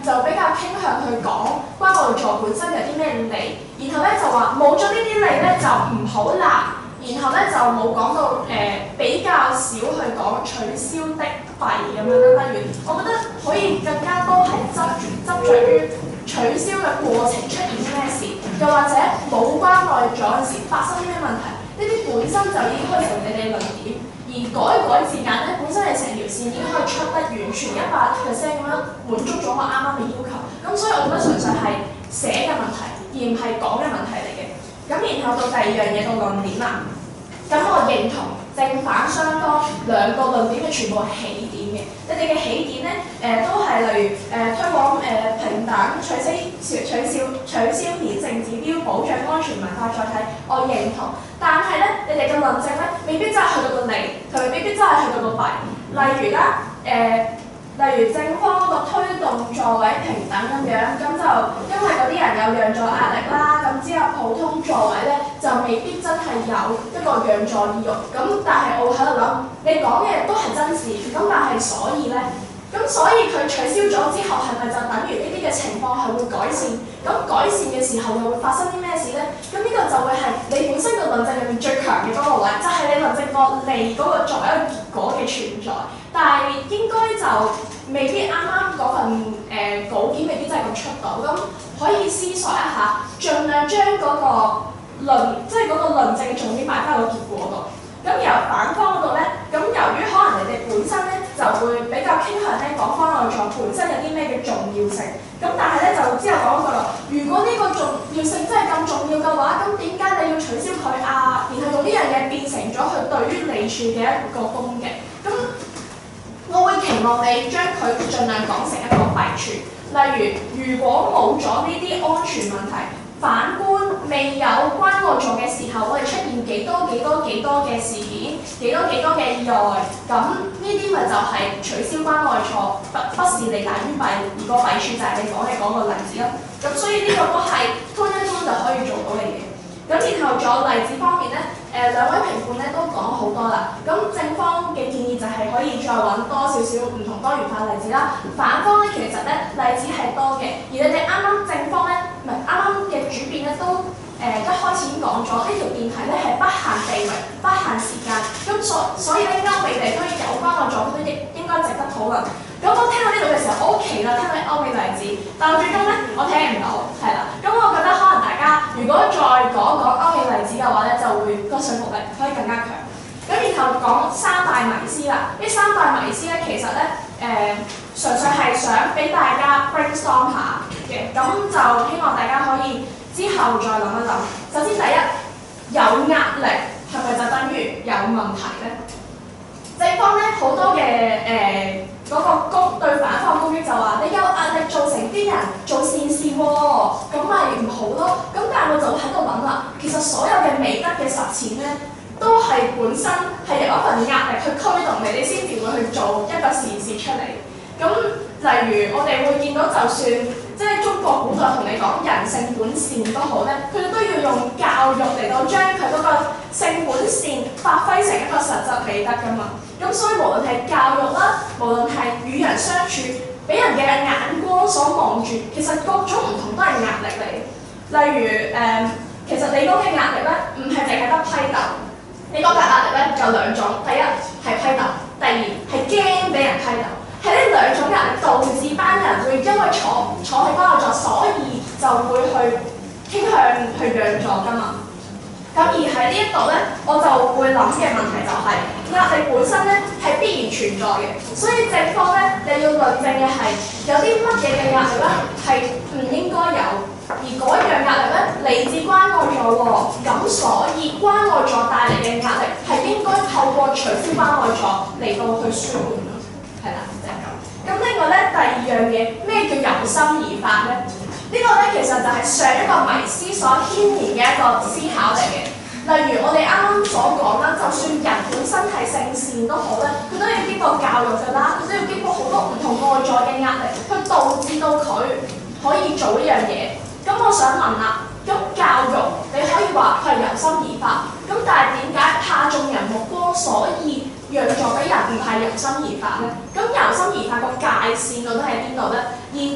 就比較傾向去講關愛座本身有啲咩利，然後咧就話冇咗呢啲利咧就唔好啦。然後咧就冇講到比較少去講取消的費咁樣啦。例如，我覺得可以更加多係執着於取消嘅過程出現啲咩事，又或者冇關愛咗嗰陣時發生啲咩問題，呢啲本身就已經可以成你哋論點。而改字眼咧，本身係成條線已經可以出得完全100% 咁樣滿足咗我啱啱嘅要求。咁所以我覺得純粹係寫嘅問題，而唔係講嘅問題嚟嘅。咁然後到第二樣嘢到論點啦，咁我認同正反雙方兩個論點嘅全部係起點嘅。你哋嘅起點咧，都係例如推廣平等、取消典性指標、保障安全文化載體，我認同。但係咧，你哋嘅論證咧，未必真係去到個利，同埋未必真係去到個弊。例如啦，例如正方個推動座位平等咁樣，咁就因為嗰啲人有讓座壓力啦，咁之後普通座位咧就未必真係有一個讓座意欲。咁但係我喺度諗，你講嘅都係真事，咁但係所以咧，咁所以佢取消咗之後，係咪就等於呢啲嘅情況係會改善？咁改善嘅時候又會發生啲咩事咧？咁呢個就會係你本身個論證入面最強嘅嗰個位，就係你論證個利嗰個作為一個結果嘅存在。但係應該就未必啱啱嗰份稿件未必真係咁出到，咁可以思索一下，盡量將嗰個即係嗰個論證重點擺翻個結果度。咁由反方嗰度咧，咁由於可能你哋本身咧就會比較傾向咧講關愛座本身有啲咩嘅重要性，咁但係咧就之後講嗰句啦，如果呢個重要性真係咁重要嘅話，咁點解你要取消佢啊？然後用呢樣嘢變成咗佢對於利處嘅一個攻擊，咁我會期望你將佢盡量講成一個弊處。例如，如果冇咗呢啲安全問題，反觀未有關愛座嘅時候，我哋出現幾多嘅事件，幾多嘅意外，咁呢啲咪就係取消關愛座，不是利大於弊，而個弊處就係你講嘅嗰個例子咯。咁所以呢個都係通一通就可以做到你嘅。咁然後仲有例子方面咧，兩位評判咧都講好多啦。咁正方嘅建議就係可以再揾多少少唔同多元化例子啦。反方咧其實咧例子係多嘅，而你哋啱啱正方咧，唔係啱啱嘅主辯咧都一開始已經講咗，呢條辯題咧係不限地域、不限時間。咁所以咧歐美地區有關愛座都應該值得討論。咁我聽到呢度嘅時候，我好期待聽到歐美例子，但係最終咧我聽唔到，係啦。咁我覺得可能大家如果再講歐美例子嘅話咧，就會個說服力可以更加強。咁然後講三大迷思啦，呢三大迷思咧其實咧純粹係想俾大家 brainstorm 下嘅，咁就希望大家可以之後再諗一諗。首先第一，有壓力係咪就等於有問題咧？正方咧好多嘅嗰個對反方攻擊就話你有壓力造成啲人做善事喎，咁咪唔好咯。咁但係我就喺度諗啦，其實所有嘅美德嘅實踐咧，都係本身係有一份壓力去驅動你，你先至會去做一個善事出嚟。咁例如我哋會見到，就算即係中國古代同你講人性本善都好咧，佢哋都要用教育嚟到將佢嗰個性本善發揮成一個實質美德㗎嘛。咁所以無論係教育啦，無論係與人相處，俾人嘅眼光所望住，其實各種唔同都係壓力嚟。例如其實你講嘅壓力咧，唔係淨係得批鬥。你講嘅壓力咧有兩種，第一係批鬥，第二係驚俾人批鬥。係呢兩種壓力導致班人會因為坐喺關愛座，所以就會去傾向去讓座㗎嘛。咁而喺呢一度咧，我就會諗嘅問題就係壓力本身咧係必然存在嘅，所以正方咧你要論證嘅係有啲乜嘢嘅壓力咧係唔應該有，而嗰一樣壓力咧嚟自關愛座喎，咁所以關愛座帶嚟嘅壓力係應該透過取消關愛座嚟到去舒緩咯，係啦，就係咁。咁另外咧第二樣嘢，咩叫由心而發咧？呢個咧其實就係上一個迷思所牽連嘅一個思考嚟嘅。例如我哋啱啱所講啦，就算人本身係性善都好咧，佢都要經過教育㗎啦，佢都要經過好多唔同外在嘅壓力，去導致到佢可以做呢樣嘢。咁我想問啦，咁教育你可以話佢係由心而發，咁但係點解怕眾人目光，所以讓座俾人唔係由心而發咧？咁由心而發個界線到底喺邊度咧？而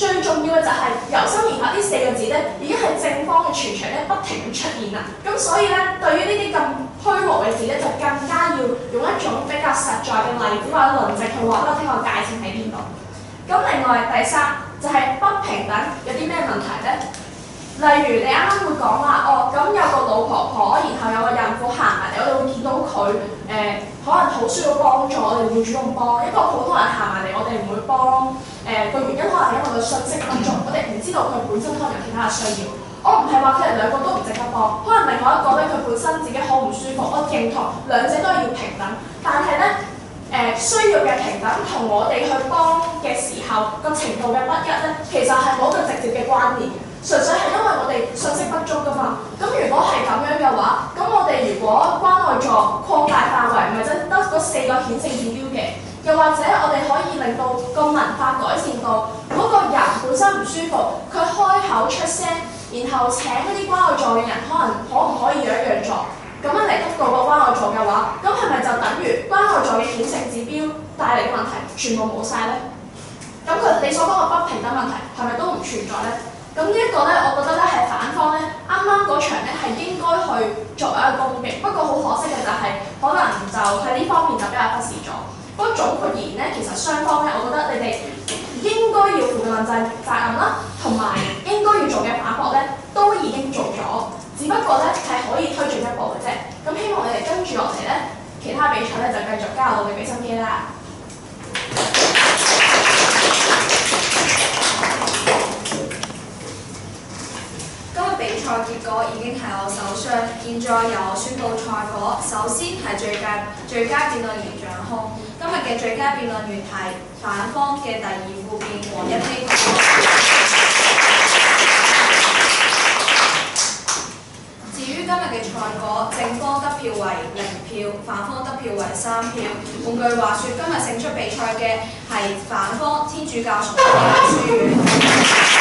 最重要嘅就係由心而發呢4個字咧，已經係正方嘅全場咧不停咁出現啦。咁所以咧，對於呢啲咁虛無嘅字咧，就更加要用一種比較實在嘅例子或者論證去話俾我聽個界線喺邊度。咁另外第三就係不平等有啲咩問題咧？例如你啱啱會講話，咁有個老婆婆，然後有個孕婦行埋嚟，我哋會見到佢可能好需要幫助，我哋會主動幫。一個普通人行埋嚟，我哋唔會幫。個原因可能係因為佢信息不足，我哋唔知道佢本身可能有其他嘅需要。我唔係話佢哋兩個都唔值得幫，可能另外一個咧佢本身自己好唔舒服，我認同兩者都係要平等，但係咧需要嘅平等同我哋去幫嘅時候個程度嘅不一咧，其實係冇一個直接嘅關聯嘅。純粹係因為我哋信息不足㗎嘛。咁如果係咁樣嘅話，咁我哋如果關愛座擴大範圍，唔係真得嗰4個顯性指標嘅，又或者我哋可以令到個文化改善到嗰個人本身唔舒服，佢開口出聲，然後請嗰啲關愛座嘅人可唔可以樣做，咁樣嚟得到個關愛座嘅話，咁係咪就等於關愛座嘅顯性指標帶嚟嘅問題全部冇晒呢？咁你所講嘅不平等問題係咪都唔存在呢？咁呢一個咧，我覺得咧係反方咧，啱啱嗰場咧係應該去作為一個攻擊，不過好可惜嘅就係可能就喺呢方面就比較忽視咗。不過總括而言咧，其實雙方咧，我覺得你哋應該要負嘅問責任啦，同埋應該要做嘅反駁咧，都已經做咗，只不過咧係可以推進一步嘅啫。咁希望你哋跟住落嚟咧，其他比賽咧就繼續加油努力俾心機啦。 比賽結果已經喺我手上，現在由我宣佈賽果。首先係最佳辯論員獎項，今日嘅最佳辯論員係反方嘅第2副辯黃一飛。至於今日嘅賽果，正方得票為0票，反方得票為3票。換句話說，今日勝出比賽嘅係反方天主教崇基書院。